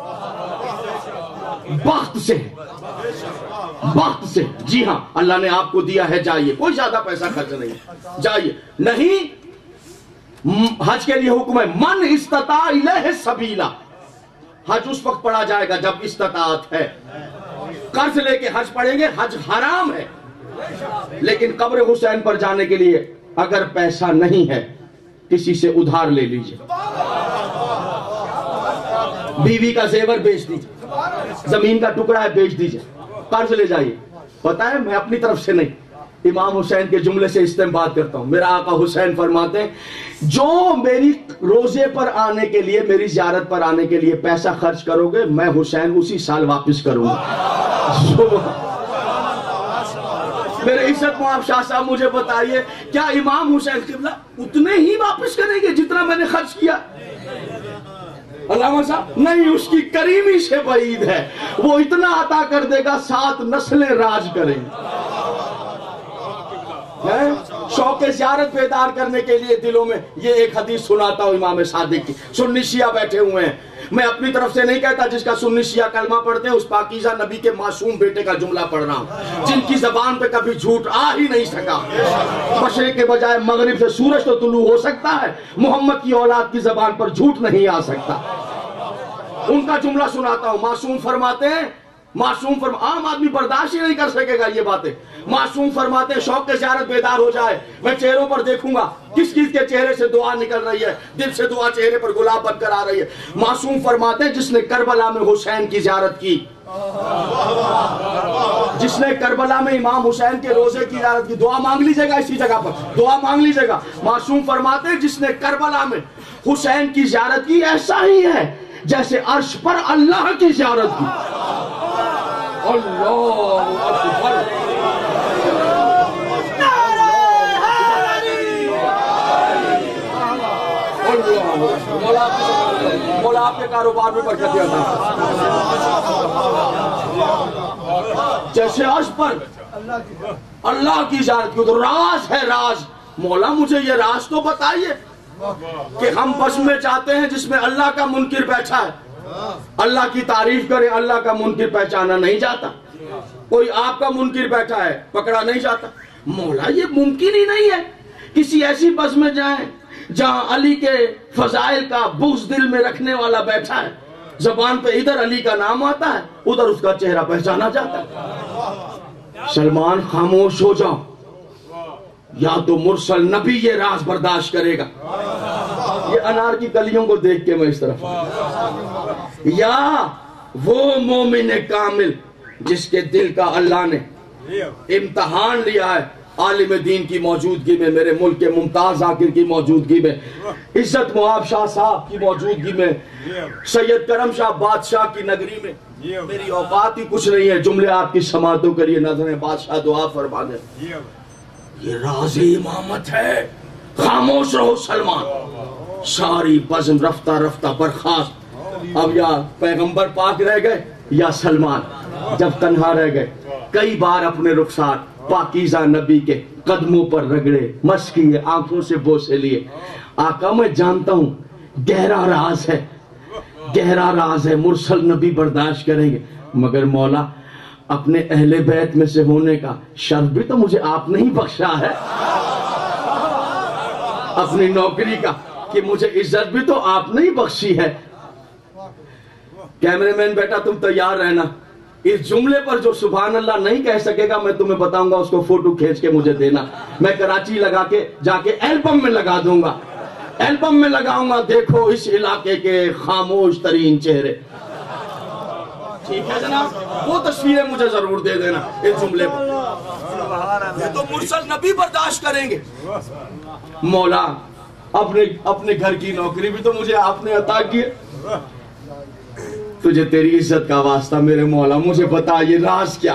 بخت سے ہے، بخت سے۔ جی ہاں اللہ نے آپ کو دیا ہے، جائیے، کوئی زیادہ پیسہ خرچ نہیں، جائیے۔ نہیں، حج کے لیے حکم ہے من استطاع الیہ سبیلا، حج اس وقت پڑھا جائے گا جب استطاعت ہے۔ قرض لے کے حج پڑھیں گے، حج حرام ہے، لیکن قبر حسین پر جانے کے لیے اگر پیسہ نہیں ہے کسی سے ادھار لے لیجئے، بیوی کا زیور بیچ دیجئے، زمین کا ٹکڑا ہے بیچ دیجئے، قرض لے جائیے۔ پتہ ہے میں اپنی طرف سے نہیں، امام حسین کے جملے سے استنباط کرتا ہوں۔ میرا آقا حسین فرماتے ہیں جو میری روزے پر آنے کے لیے، میری زیارت پر آنے کے لیے پیسہ خرچ کرو گے میں حسین اسی سال واپس کروں گا۔ میرے عزت مآب شاہ صاحب مجھے بتائیے کیا امام حسین قبلہ اتنے ہی واپس کریں گے جتنا میں نے خرچ کیا؟ علامہ صاحب نہیں، اس کی کریمی سے بعید ہے، وہ اتنا عطا کر دے گا سات نسلیں راج کریں گے۔ شوق زیارت بیدار کرنے کے لیے دلوں میں یہ ایک حدیث سناتا ہوں امام صادق کی۔ سنی شیعہ بیٹھے ہوئے ہیں، میں اپنی طرف سے نہیں کہتا، جس کا سنی شیعہ کلمہ پڑھتے ہیں اس پاکیزہ نبی کے معصوم بیٹے کا جملہ پڑھ رہا ہوں، جن کی زبان پہ کبھی جھوٹ آ ہی نہیں سکا۔ مشرق کے بجائے مغرب سے سورج تو طلوع ہو سکتا ہے، محمد کی اولاد کی زبان پر جھوٹ نہیں آ سکتا۔ ان کا جملہ سناتا ہوں۔ معصوم فرماتے ہیں، معصوم فرما عام آدمی برداشت ہی نہیں کر سکے گا یہ باتیں۔ معصوم فرماتے ہیں شوق زیارت بیدار ہو جائے، میں چہروں پر دیکھوں گا کس کس کے چہرے سے دعا نکل رہی ہے، دل سے دعا چہرے پر گلاب بن کر آ رہی ہے۔ معصوم فرماتے ہیں جس نے کربلا میں حسین کی زیارت کی، جس نے کربلا میں امام حسین کے روزے کی زیارت کی، دعا مانگ لیجیے گا اسی جگہ پر، دعا مانگ لیجیے گا۔ معصوم فرماتے ہیں جس نے کربلا میں حسین کی زیارت کی ایسا ہی ہے جیسے عرش پر اللہ کی زیارت کی۔ اللہ اکبر۔ مولا آپ کے کاروبار میں برکت عطا جیسے عرش پر اللہ کی زیارت کی، تو راز ہے، راز مولا مجھے یہ راز تو بتائیے کہ ہم بس میں چاہتے ہیں جس میں اللہ کا منکر بیٹھا ہے، اللہ کی تعریف کریں، اللہ کا منکر پہچانا نہیں جاتا، کوئی آپ کا منکر بیٹھا ہے پکڑا نہیں جاتا۔ مولا یہ ممکن ہی نہیں ہے، کسی ایسی بس میں جائیں جہاں علی کے فضائل کا بغض دل میں رکھنے والا بیٹھا ہے، زبان پہ ادھر علی کا نام آتا ہے، ادھر اس کا چہرہ پہچانا جاتا ہے۔ سلمان خاموش ہو جاؤ، یا تو مرسل نبی یہ راز برداشت کرے گا، یہ انار کی کلیوں کو دیکھ کے میں اس طرف، یا وہ مومن کامل جس کے دل کا اللہ نے امتحان لیا ہے عالم دین کی موجودگی میں، میرے ملک کے ممتاز ذاکر کی موجودگی میں، عزت مآب شاہ صاحب کی موجودگی میں، سید کرم شاہ بادشاہ کی نگری میں۔ میری اوقات ہی کچھ نہیں ہے، جملے آپ کی سماعتوں کے لیے نظریں بادشاہ دعا فرما دیں۔ یہ راز امامت ہے، خاموش رہو سلمان۔ ساری بزم رفتہ رفتہ برخاست، اب یا پیغمبر پاک رہ گئے یا سلمان، جب تنہا رہ گئے کئی بار اپنے رخسار پاکیزہ نبی کے قدموں پر رگڑے، مس کیے، آنکھوں سے بوسے لیے۔ آقا میں جانتا ہوں گہرا راز ہے، گہرا راز ہے، مرسل نبی برداشت کریں گے، مگر مولا اپنے اہل بیت میں سے ہونے کا شرف بھی تو مجھے آپ نے ہی بخشا ہے، اپنی نوکری کا کہ مجھے عزت بھی تو آپ نے ہی بخشی ہے۔ کیمرے مین بیٹا تم تیار رہنا، اس جملے پر جو سبحان اللہ نہیں کہہ سکے گا میں تمہیں بتاؤں گا، اس کو فوٹو کھینچ کے مجھے دینا، میں کراچی لگا کے جا کے ایلبم میں لگا دوں گا، ایلبم میں لگاؤں گا، دیکھو اس علاقے کے خاموش ترین چہرے۔ ٹھیک ہے جناب، وہ تصویریں مجھے ضرور دے دینا اس جملے پر، یہ تو مرسل نبی برداشت کریں گے۔ مولا اپنے اپنے گھر کی نوکری بھی تو مجھے آپ نے عطا کی ہے، تجھے تیری عزت کا واسطہ میرے مولا مجھے بتا یہ راز کیا۔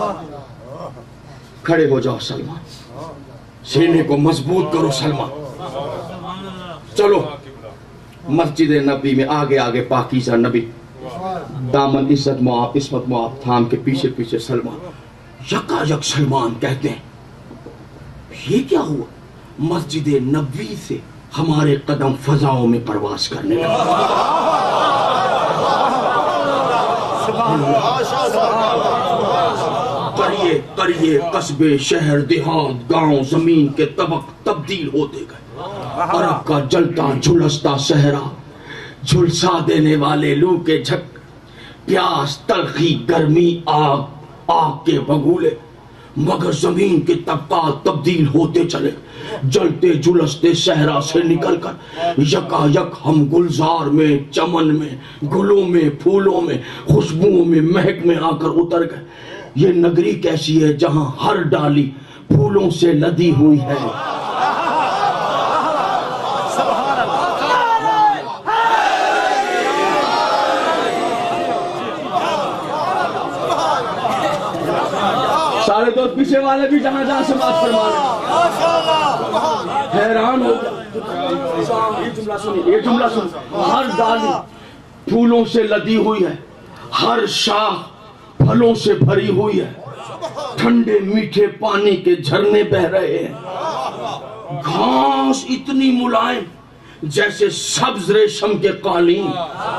کھڑے ہو جاؤ سلمان، سینے کو مضبوط کرو سلمان، چلو مسجد نبی میں آگے آگے پاکیزہ نبی، دامن عزت معاف عصمت معاف تھام کے پیچھے پیچھے سلمان، یکا یک سلمان کہتے ہیں یہ کیا ہوا؟ مسجد نبوی سے ہمارے قدم فضاؤں میں پرواز کرنے لگے۔ قریے قریے قصبے شہر دیہات گاؤں زمین کے طبق تبدیل ہوتے گئے، عرب کا جلتا جھلستا صحرا، جھلسا دینے والے لو کے جھک، پیاس تلخی گرمی آگ آگ کے بگولے، مگر زمین کے طبقات تبدیل ہوتے چلے، جلتے جلستے صحرا سے نکل کر یکا یک ہم گلزار میں، چمن میں، گلوں میں، پھولوں میں، خوشبوؤں میں، مہک میں آ کر اتر گئے۔ یہ نگری کیسی ہے جہاں ہر ڈالی پھولوں سے لدی ہوئی ہے۔ سارے دوست پیچھے والے بھی جہاں جہاں سے بات فرما رہے ہیں، حیران ہو گئے۔ یہ جملہ سنیے، یہ جملہ سنیے، ہر ڈالی پھولوں سے لدی ہوئی ہے، ہر شاخ پھلوں سے بھری ہوئی ہے، ٹھنڈے میٹھے پانی کے جھرنے بہ رہے ہیں، گھاس اتنی ملائم جیسے سبز ریشم کے قالین،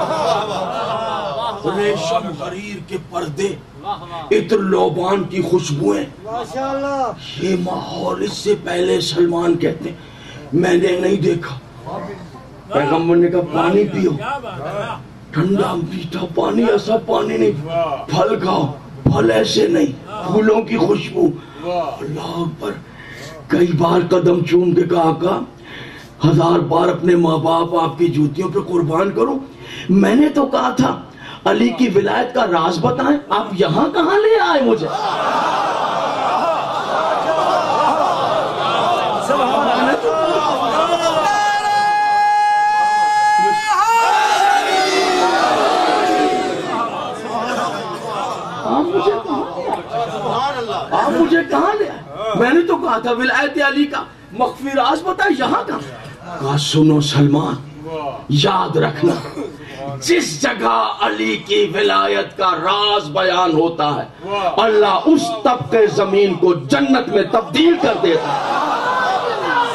ریشم حریر کے پردے، عطر لوبان کی خوشبوئیں۔ یہ ماحول اس سے پہلے سلمان کہتے ہیں میں نے نہیں دیکھا۔ پیغمبر نے کہا پانی پیو، ٹھنڈا میٹھا پانی، ایسا پانی نہیں، پھل کھاؤ، پھل ایسے نہیں، پھولوں کی خوشبو۔ اللہ اکبر، کئی بار قدم چوم کے کہا آقا ہزار بار اپنے ماں باپ آپ کی جوتیوں پہ قربان کروں، میں نے تو کہا تھا علی کی ولایت کا راز بتائیں، آپ یہاں کہاں لے آئے مجھے؟ آپ مجھے کہاں لے آئے؟ میں نے تو کہا تھا ولایت علی کا مخفی راز بتائیں، یہاں کہاں؟ کہا سنو سلمان، یاد رکھنا جس جگہ علی کی ولایت کا راز بیان ہوتا ہے اللہ اس طبقے زمین کو جنت میں تبدیل کر دیتا ہے۔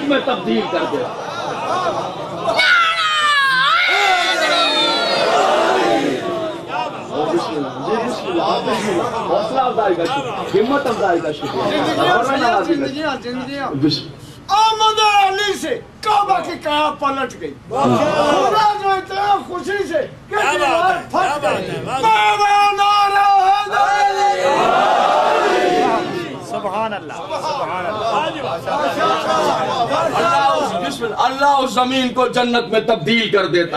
में तब्दील कर दे। हौसला अफजाई का शुक्रिया, हिम्मत अफजाई का शुक्रिया। आमद अली से काबा की काया पलट गई। पूरा जो इतना खुशी से कि दीवार फट गई। सुभान अल्लाह, सुभान अल्लाह। अल्लाह उस जमीन को जन्नत में तब्दील कर देता।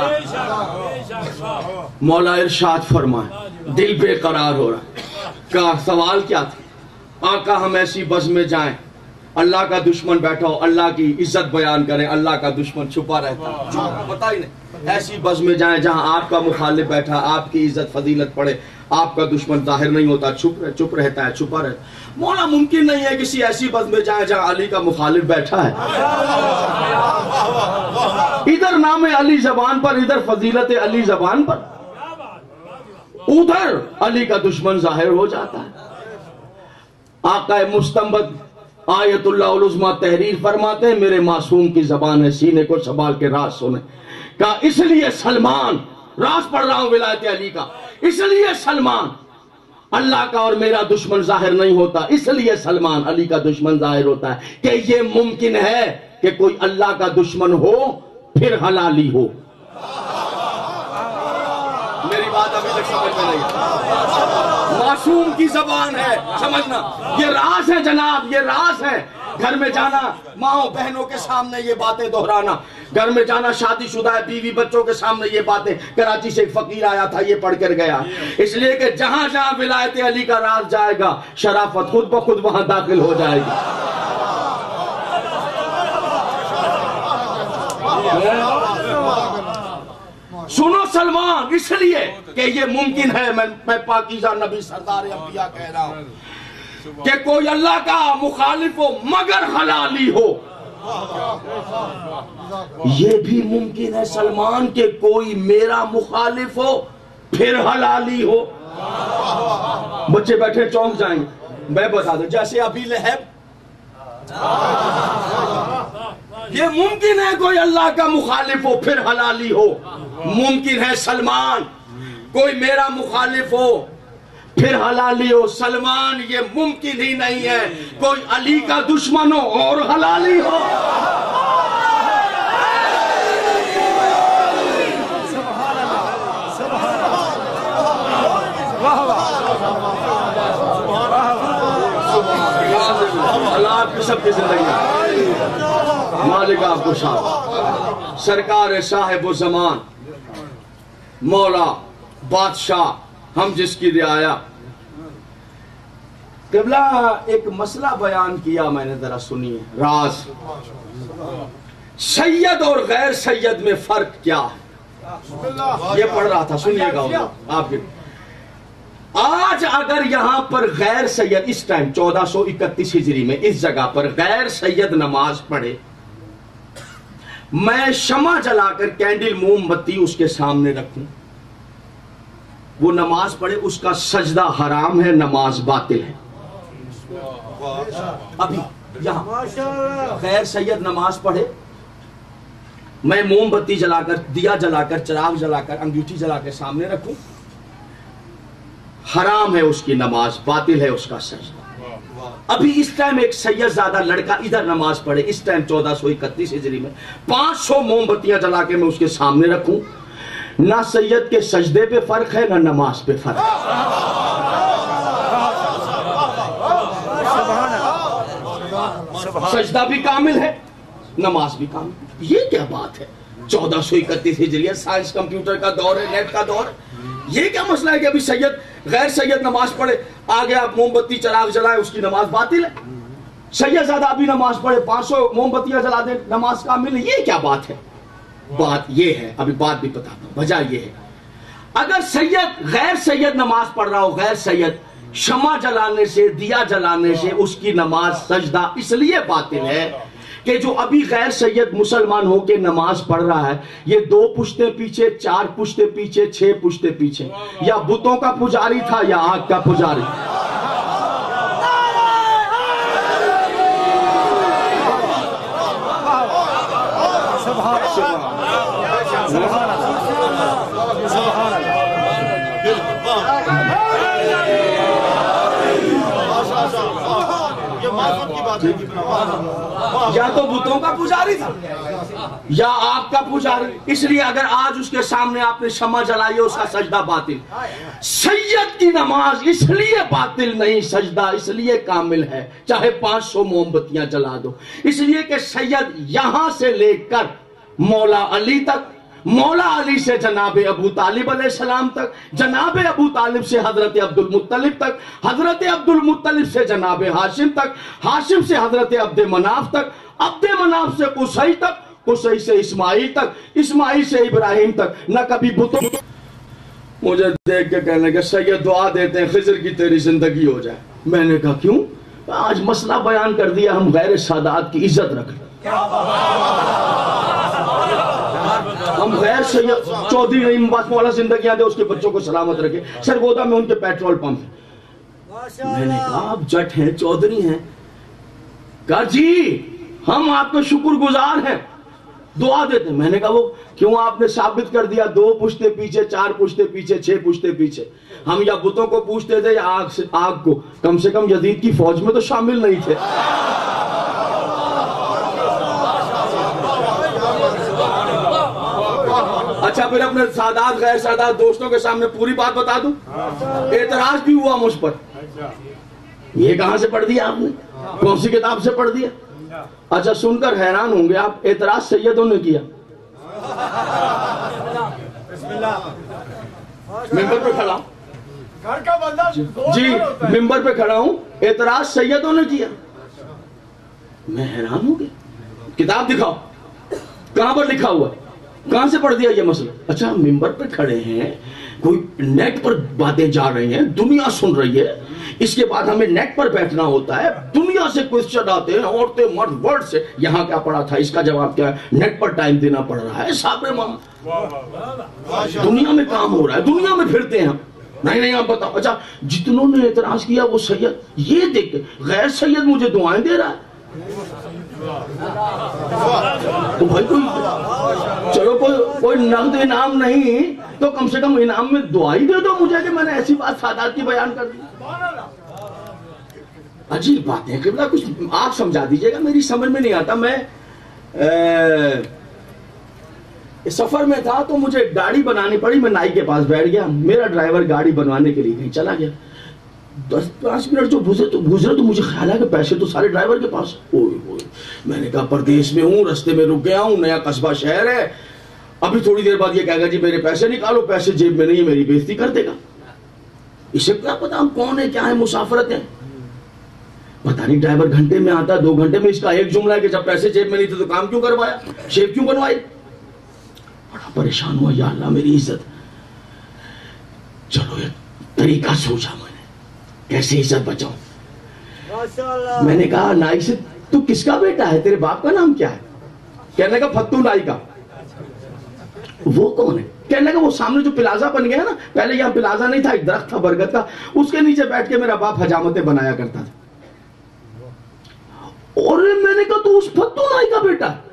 मौला इरशाद फरमाए, दिल बेकरार हो रहा है। का सवाल क्या था? आका हम ऐसी बज़ में जाएं, अल्लाह का दुश्मन बैठा हो, अल्लाह की इज्जत बयान करें, अल्लाह का दुश्मन छुपा रहता है, पता ही नहीं। ऐसी बज़ में जाएं जहां आपका मुखालिफ बैठा, आपकी इज्जत फजीलत पड़े, आपका दुश्मन जाहिर नहीं होता, चुप रह, चुप रहता है, छुपा रहता है। मौला मुमकिन नहीं है किसी ऐसी बज़ में जाए जहां अली का मुखालिफ बैठा है। इधर नाम अली जबान पर, इधर फजीलत अली जबान पर, उधर अली का दुश्मन जाहिर हो जाता है। आका मुस्तंबद आयतुल्लाह उल उज़्मा तहरीर फरमाते हैं, मेरे मासूम की जबान है, सीने को संभाल के राज सुने। का इसलिए सलमान, राज पढ़ रहा हूं विलायत अली का, इसलिए सलमान अल्लाह का और मेरा दुश्मन जाहिर नहीं होता, इसलिए सलमान अली का दुश्मन जाहिर होता है कि ये मुमकिन है कि कोई अल्लाह का दुश्मन हो फिर हलाली हो। मेरी बात अभी तक समझ में नहीं है। मासूम की जबान है, समझना, ये राज है जनाब, ये राज है। घर में जाना, माओ बहनों के सामने ये बातें दोहराना, घर में जाना, शादीशुदा है, बीवी बच्चों के सामने ये बातें। कराची से एक फकीर आया था, ये पढ़ कर गया, इसलिए कि जहां जहां विलायत अली का राज जाएगा, शराफत खुद ब खुद वहां दाखिल हो जाएगी। सुनो सलमान, इसलिए कि ये मुमकिन है, मैं मैं पाकीज़ा नबी सरदार अंबिया कह रहा हूं कि कोई अल्लाह का मुखालिफ हो मगर हलाली हो। ये भी मुमकिन है सलमान कि कोई मेरा मुखालिफ हो फिर हलाली हो। बच्चे बैठे चौंक जाएंगे, मैं बता दूं, जैसे अभी लहब, ये मुमकिन है कोई अल्लाह का मुखालिफ हो फिर हलाली हो। मुमकिन है सलमान कोई मेरा मुखालिफ हो फिर हलाली हो। सलमान ये मुमकिन ही नहीं है कोई अली का दुश्मन हो और हलाली हो। अल्लाह आपकी सबकी जिंदगी मालिक आपको शाह सरकार साहिब ज़मान मौला बादशाह हम जिसकी रियाया। क़िबला एक मसला बयान किया मैंने, जरा सुनिए। राज सैयद और गैर सैयद में फर्क क्या है, ये पढ़ रहा था, सुनिएगा आपके। आज अगर यहां पर गैर सैयद इस टाइम चौदह सौ इकतीस हिजरी में इस जगह पर गैर सैयद नमाज पढ़े, मैं शमा जलाकर कैंडल मोमबत्ती उसके सामने रखूं, वो नमाज पढ़े, उसका सजदा हराम है, नमाज बातिल है। अभी यहां गैर सैयद नमाज पढ़े, मैं मोमबत्ती जलाकर, दिया जलाकर, चिराग जलाकर, अंगूठी जलाकर सामने रखूं, हराम है उसकी नमाज, बातिल है उसका सजदा। अभी इस टाइम एक सैयदजादा लड़का इधर नमाज पढ़े, इस टाइम चौदह सौ इकतीस हिजरी में पांच सौ मोमबत्तियां जला के मैं उसके सामने रखूं, ना सैयद के सजदे पे फर्क है ना नमाज पे फर्क है। सजदा भी कामिल है, नमाज भी कामिल। ये क्या बात है, चौदह सौ इकतीस हिजरी है, साइंस कंप्यूटर का दौर है, नेट का दौर है। ये क्या मसला है कि अभी सैयद गैर सैयद नमाज पढ़े, आगे आप मोमबत्ती चिराग जलाए, उसकी नमाज बातिल है। सैयदजादा अभी नमाज पढ़े, पांच सौ मोमबत्तियां जला दे, नमाज कामिल है। ये क्या बात है? बात ये है, अभी बात भी बताता हूं, वजह ये है, अगर सैयद गैर सैयद नमाज पढ़ रहा हो, गैर सैयद, शमा जलाने से, दिया जलाने से उसकी नमाज सजदा इसलिए बातिल है कि जो अभी गैर सैयद मुसलमान होके नमाज पढ़ रहा है, ये दो पुश्ते पीछे, चार पुश्ते पीछे, छह पुश्ते पीछे, या बुतों का पुजारी था या आग का पुजारी। یا تو بتوں کا پجاری تھا یا آپ کا پجاری، اس لیے اگر آج اس کے سامنے آپ نے شمع جلائی اس کا سجدہ باطل۔ سید کی نماز اس لیے باطل نہیں، سجدہ اس لیے کامل ہے، چاہے پانچ سو موم بتیاں جلا دو، اس لیے کہ سید یہاں سے لے کر مولا علی تک، مولا علی سے جناب ابو طالب علیہ السلام تک، جناب ابو طالب سے حضرت عبد المطلب تک، حضرت عبد المطلب سے جناب ہاشم تک، ہاشم سے حضرت عبد مناف تک، عبد مناف سے قصی تک، قصی سے اسماعیل تک، اسماعیل سے ابراہیم تک، نہ کبھی بتوں۔ مجھے دیکھ کے کہنے کہ سید دعا دیتے ہیں خضر کی تیری زندگی ہو جائے۔ میں نے کہا کیوں؟ آج مسئلہ بیان کر دیا، ہم غیر سادات کی عزت رکھ لیں، ہم غیر سید چودھری نہیں، بس مولا زندگیاں دے، اس کے بچوں کو سلامت رکھے۔ سرگودا میں ان کے پیٹرول پمپ ہے۔ میں نے کہا آپ جٹ ہیں، چودھری ہیں؟ کہا جی ہم آپ کے شکر گزار ہیں، دعا دیتے ہیں۔ میں نے کہا وہ کیوں؟ آپ نے ثابت کر دیا دو پشتے پیچھے، چار پشتے پیچھے، چھ پشتے پیچھے۔ ہم یا بتوں کو پوچھتے تھے یا آگ سے آگ کو، کم سے کم یزید کی فوج میں تو شامل نہیں تھے۔ اچھا پھر اپنے سادات غیر سادات دوستوں کے سامنے پوری بات بتا دوں، اعتراض بھی ہوا مجھ پر۔ یہ کہاں سے پڑھ دیا آپ نے؟ کون سی کتاب سے پڑھ دیا؟ اچھا سن کر حیران ہوں گے آپ، اعتراض سیدوں نے کیا۔ ممبر پہ کھڑا ہوں جی، ممبر پہ کھڑا ہوں، اعتراض سیدوں نے کیا۔ میں حیران ہوں گیا، کتاب دکھاؤ کہاں پر لکھا ہوا، کہاں سے پڑھ دیا یہ مسئلہ؟ اچھا ممبر پہ کھڑے ہیں، کوئی نیٹ پر باتیں جا رہی ہیں، دنیا سن رہی ہے، اس کے بعد ہمیں نیٹ پر بیٹھنا ہوتا ہے، دنیا سے کوئسچن آتے ہیں، عورتیں مرد ورڈ سے، یہاں کیا پڑھا تھا، اس کا جواب کیا ہے، نیٹ پر ٹائم دینا پڑ رہا ہے۔ صابر ماما دنیا میں کام ہو رہا ہے، دنیا میں پھرتے ہیں ہم، نہیں نہیں آپ بتاؤ۔ اچھا جتنوں نے اعتراض کیا وہ سید، یہ دیکھ غیر سید مجھے دعائیں دے رہا ہے، تو بھائی کوئی چلو کوئی کوئی نقد انعام نہیں تو کم سے کم انعام میں دعائی دے دو مجھے کہ میں نے ایسی بات سادات کی بیان کر دی۔ عجیب بات ہے، قبلہ کچھ آپ سمجھا دیجئے گا، میری سمجھ میں نہیں آتا۔ میں سفر میں تھا تو مجھے گاڑی بنانی پڑی، میں نائی کے پاس بیٹھ گیا، میرا ڈرائیور گاڑی بنوانے کے لیے کہیں چلا گیا۔ دس پانچ منٹ جو گزرے تو گزرے تو مجھے خیال ہے کہ پیسے تو سارے ڈرائیور کے پاس۔ اوئے اوئے میں نے کہا پردیس میں ہوں، رستے میں رک گیا ہوں، نیا قصبہ شہر ہے، ابھی تھوڑی دیر بعد یہ کہے گا جی میرے پیسے نکالو، پیسے جیب میں نہیں ہے، میری بےزتی کر دے گا۔ اسے کیا پتا ہم کون ہے، کیا ہے، مسافرت ہے، پتہ نہیں ڈرائیور گھنٹے میں آتا، دو گھنٹے میں، اس کا ایک جملہ ہے کہ جب پیسے جیب میں نہیں تھے تو کام کیوں کروایا، شیپ کیوں بنوائی۔ بڑا پریشان ہوا، یا اللہ میری عزت۔ چلو ایک طریقہ سوچا میں نے کیسے عزت بچاؤں۔ میں نے کہا نائی سے تو کس کا بیٹا ہے، تیرے باپ کا نام کیا ہے؟ کہنے کا پھتو نائی کا۔ وہ کون ہے؟ کہنے کا وہ سامنے جو پلازا بن گیا نا، پہلے یہاں پلازا نہیں تھا، ایک درخت تھا برگد کا، اس کے نیچے بیٹھ کے میرا باپ حجامتیں بنایا کرتا تھا۔ اور میں نے کہا تو اس پھتو نائی کا بیٹا ہے؟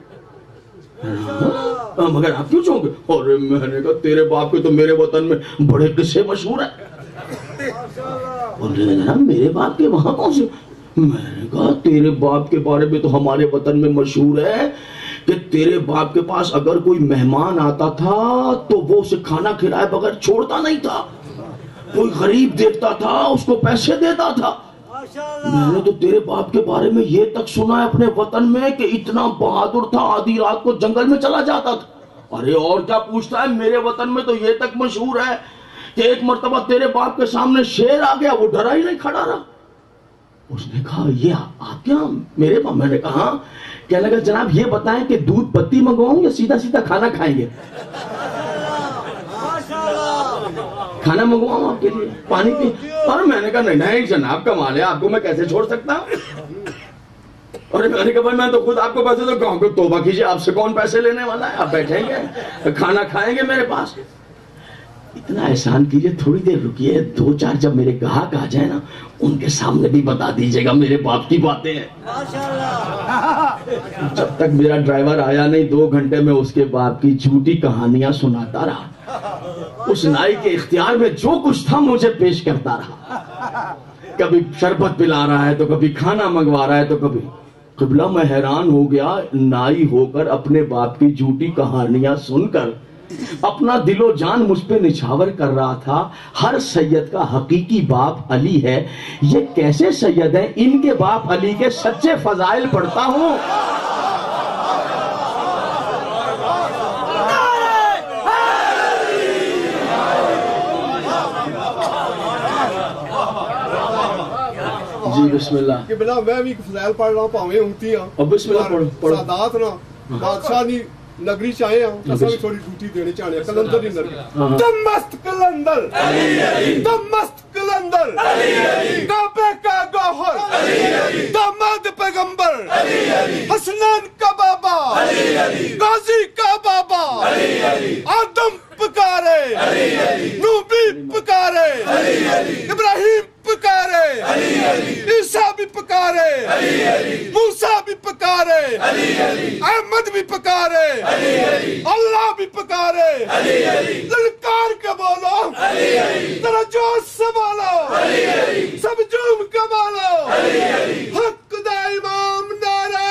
مگر آپ کیوں چونکے؟ اور میں نے کہا تیرے باپ کے تو میرے وطن میں بڑے قصے مشہور ہیں۔ اور میرے باپ کے وہاں کون سے؟ میں نے کہا تیرے باپ کے بارے میں تو ہمارے وطن میں مشہور ہے کہ تیرے باپ کے پاس اگر کوئی مہمان آتا تھا تو وہ اسے کھانا کھلائے بغیر چھوڑتا نہیں تھا، کوئی غریب دیکھتا تھا اس کو پیسے دیتا تھا۔ میں نے تو تیرے باپ کے بارے میں یہ تک سنا ہے اپنے وطن میں کہ اتنا بہادر تھا، آدھی رات کو جنگل میں چلا جاتا تھا۔ ارے اور کیا پوچھتا ہے، میرے وطن میں تو یہ تک مشہور ہے کہ ایک مرتبہ تیرے باپ کے سامنے شیر آ گیا، وہ ڈرا ہی نہیں، کھڑا رہا۔ اس نے کہا یہ آپ کیا میرے باپ؟ میں نے کہا، کہنے لگا جناب یہ بتائیں کہ دودھ پتی منگواؤں یا سیدھا سیدھا کھانا کھائیں گے؟ کھانا منگواؤں آپ کے لیے، پانی پی؟ اور میں نے کہا نہیں نہیں جناب کمال ہے، آپ کو میں کیسے چھوڑ سکتا ہوں؟ اور میں نے کہا بھائی میں تو خود آپ کو پیسے تو کہوں کہ توبہ کیجئے، آپ سے کون پیسے لینے والا ہے، آپ بیٹھیں گے کھانا کھائیں گے میرے پاس۔ اتنا احسان کیجئے تھوڑی دیر رکیے، دو چار جب میرے گاہک آ جائیں نا ان کے سامنے بھی بتا دیجئے گا میرے باپ کی باتیں ہیں۔ جب تک میرا ڈرائیور آیا نہیں دو گھنٹے میں اس کے باپ کی جھوٹی کہانیاں سناتا رہا، اس نائی کے اختیار میں جو کچھ تھا مجھے پیش کرتا رہا، کبھی شربت پلا رہا ہے تو کبھی کھانا منگوا رہا ہے تو کبھی۔ قبلہ میں حیران ہو گیا، نائی ہو کر اپنے باپ کی جھوٹی کہانیاں سن کر اپنا دل و جان مجھ پہ نچھاور کر رہا تھا۔ ہر سید کا حقیقی باپ علی ہے، یہ کیسے سید ہیں؟ ان کے باپ علی کے سچے فضائل پڑھتا ہوں۔ جی بسم اللہ کہ بلا میں بھی فضائل پڑھ رہا ہوں، پاویں ہوتی ہیں اب بسم اللہ پڑھو پڑھو۔ سادات نا بادشاہ نہیں نگری چاہے ہیں، اسا بھی تھوڑی ڈیوٹی دینے چاہنے ہیں۔ کلندر نہیں نگری دم مست کلندر، دم مست کلندر، کعبے کا گوہر، داماد پیغمبر، حسنین کا بابا، غازی کا بابا، آدم پکارے، نوبی پکارے، ابراہیم پکارے، عیسیٰ بھی پکارے، موسیٰ بھی پکارے، احمد بھی پکارے، اللہ بھی پکارے۔ للکار کے بولو، ذرا جوش سے بولو، سب جھوم کے بولو، حق دا امام نعرہ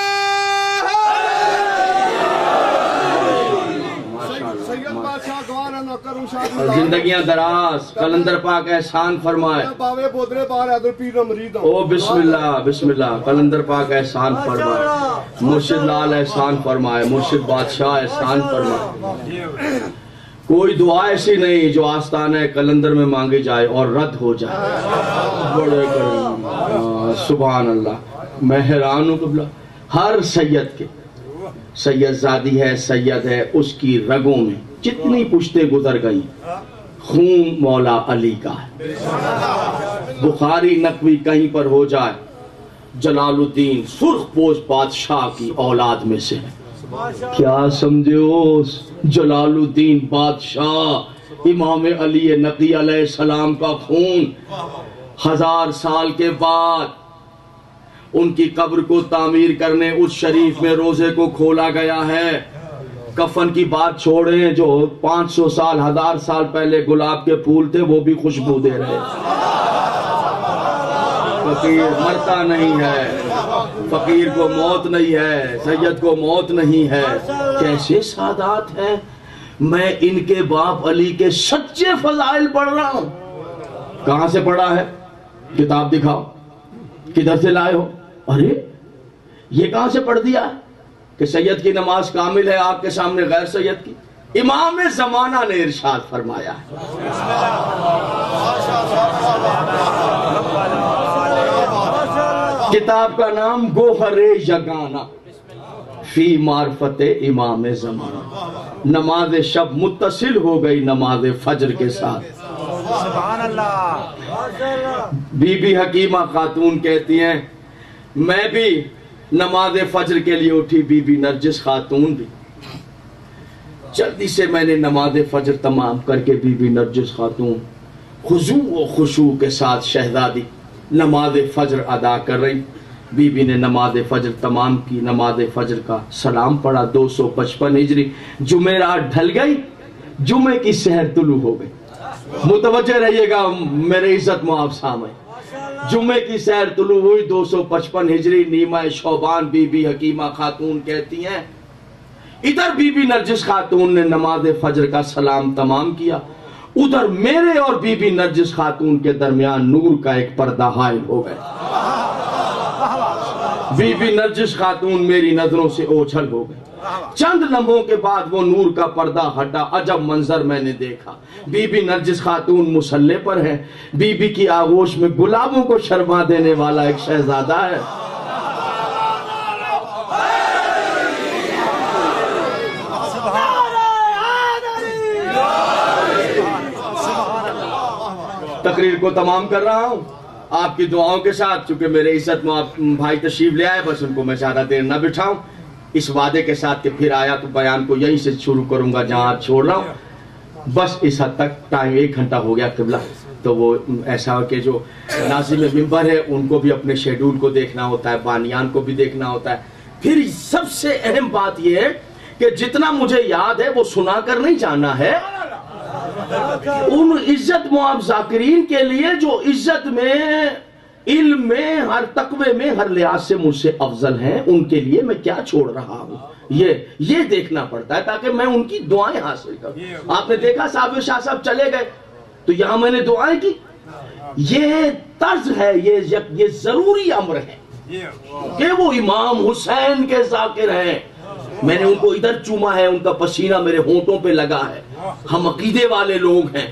سید بادشاہ گوارا نہ کروں شاہ زندگیاں دراز، قلندر پاک احسان فرمائے۔ باوے بودرے بار حیدر پیر مرید ہوں۔ او بسم اللہ بسم اللہ، قلندر پاک احسان فرمائے، مرشد لال احسان فرمائے، مرشد بادشاہ احسان فرمائے۔ کوئی دعا ایسی نہیں جو آستانہ قلندر میں مانگی جائے اور رد ہو جائے۔ بڑے کریم، سبحان اللہ۔ میں حیران ہوں قبلہ، ہر سید کے، سید زادی ہے، سید ہے، اس کی رگوں میں جتنی پشتیں گزر گئی خون مولا علی کا ہے۔ بخاری نقوی کہیں پر ہو جائے، جلال الدین سرخ پوش بادشاہ کی اولاد میں سے ہے۔ کیا سمجھے ہو؟ جلال الدین بادشاہ امام علی نقی علیہ السلام کا خون، ہزار سال کے بعد ان کی قبر کو تعمیر کرنے اس شریف میں روزے کو کھولا گیا ہے۔ کفن کی بات چھوڑیں، جو پانچ سو سال ہزار سال پہلے گلاب کے پھول تھے وہ بھی خوشبو دے رہے۔ فقیر مرتا نہیں ہے، فقیر کو موت نہیں ہے، سید کو موت نہیں ہے۔ کیسے سادات ہیں! میں ان کے باپ علی کے سچے فضائل پڑھ رہا ہوں۔ کہاں سے پڑھا ہے؟ کتاب دکھاؤ، کدھر سے لائے ہو؟ ارے یہ کہاں سے پڑھ دیا کہ سید کی نماز کامل ہے آپ کے سامنے غیر سید کی؟ امام زمانہ نے ارشاد فرمایا ہے۔ کتاب کا نام گوہر یگانہ فی معرفت امام زمانہ۔ نماز شب متصل ہو گئی نماز فجر کے ساتھ۔ سبحان اللہ۔ بی بی حکیمہ خاتون کہتی ہیں میں بھی نماز فجر کے لیے اٹھی، بی بی نرجس خاتون بھی۔ جلدی سے میں نے نماز فجر تمام کر کے بی بی نرجس خاتون خضوع و خشوع کے ساتھ شہزادی نماز فجر ادا کر رہی۔ بی بی نے نماز فجر تمام کی، نماز فجر کا سلام پڑھا۔ دو سو پچپن ہجری جمعرات ڈھل گئی، جمعے کی سحر طلوع ہو گئی۔ متوجہ رہیے گا میرے عزت مآب سامنے، جمعے کی سحر طلوع ہوئی، دو سو پچپن ہجری نیمہ شعبان۔ بی بی حکیمہ خاتون کہتی ہیں ادھر بی بی نرجس خاتون نے نماز فجر کا سلام تمام کیا، ادھر میرے اور بی بی نرجس خاتون کے درمیان نور کا ایک پردہ حائل ہو گیا۔ بی بی نرجس خاتون میری نظروں سے اوجھل ہو گئی۔ چند لمحوں کے بعد وہ نور کا پردہ ہٹا، عجب منظر میں نے دیکھا۔ بی بی نرجس خاتون مصلے پر ہے، بی بی کی آغوش میں گلابوں کو شرما دینے والا ایک شہزادہ ہے۔ تقریر کو تمام کر رہا ہوں آپ کی دعاؤں کے ساتھ، چونکہ میرے عزت میں بھائی تشریف لے آئے، بس ان کو میں زیادہ دیر نہ بٹھاؤں، اس وعدے کے ساتھ کہ پھر آیا تو بیان کو یہیں سے شروع کروں گا جہاں آپ چھوڑ رہا ہوں۔ بس اس حد تک ٹائم ایک گھنٹہ ہو گیا قبلہ. تو وہ ایسا کہ جو ناظم ممبر ہے ان کو بھی اپنے شیڈول کو دیکھنا ہوتا ہے, بانیان کو بھی دیکھنا ہوتا ہے. پھر سب سے اہم بات یہ ہے کہ جتنا مجھے یاد ہے وہ سنا کر نہیں جانا ہے. ان عزت معاب ذاکرین کے لیے جو عزت میں, علم میں, ہر تقوی میں, ہر لحاظ سے مجھ سے افضل ہیں, ان کے لیے میں کیا چھوڑ رہا ہوں, یہ یہ دیکھنا پڑتا ہے تاکہ میں ان کی دعائیں حاصل کروں. آپ نے دیکھا صاحب شاہ صاحب چلے گئے تو یہاں میں نے دعائیں کی. یہ طرز ہے, یہ یہ ضروری امر ہے کہ وہ امام حسین کے ذاکر ہیں. میں نے ان کو ادھر چوما ہے, ان کا پسینہ میرے ہونٹوں پہ لگا ہے. ہم عقیدے والے لوگ ہیں.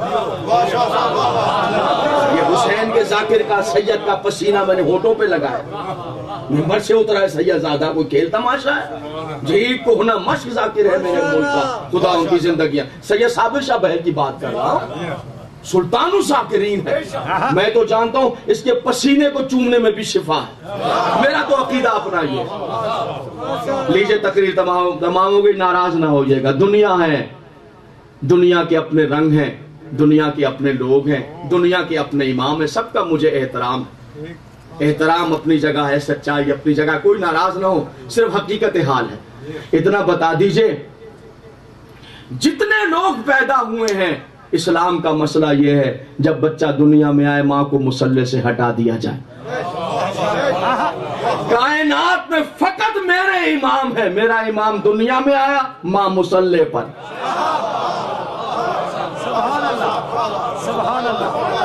یہ حسین کے ذاکر کا, سید کا پسینہ میں نے ہونٹوں پہ لگا ہے. ممبر سے اترا ہے سید زادہ, کوئی کھیل تماشا ہے؟ جہید کو ہونا مشق ذاکر ہے میرے ملک کا, خدا ان کی زندگیاں. سید صابر شاہ بہل کی بات کر رہا ہوں, سلطان الذاکرین ہے. میں تو جانتا ہوں اس کے پسینے کو چومنے میں بھی شفا ہے. میرا تو عقیدہ اپنا ہی ہے. لیجئے تقریر تمام تمام ہو گئی, ناراض نہ ہو جائے گا. دنیا ہے, دنیا کے اپنے رنگ ہیں, دنیا کے اپنے لوگ ہیں, دنیا کے اپنے امام ہیں. سب کا مجھے احترام ہے. احترام اپنی جگہ ہے, سچائی اپنی جگہ, کوئی ناراض نہ ہو, صرف حقیقت حال ہے. اتنا بتا دیجئے, جتنے لوگ پیدا ہوئے ہیں, اسلام کا مسئلہ یہ ہے جب بچہ دنیا میں آئے ماں کو مصلے سے ہٹا دیا جائے. کائنات میں فقط میرے امام ہے, میرا امام دنیا میں آیا, ماں مصلے پر. سبحان اللہ, سبحان اللہ,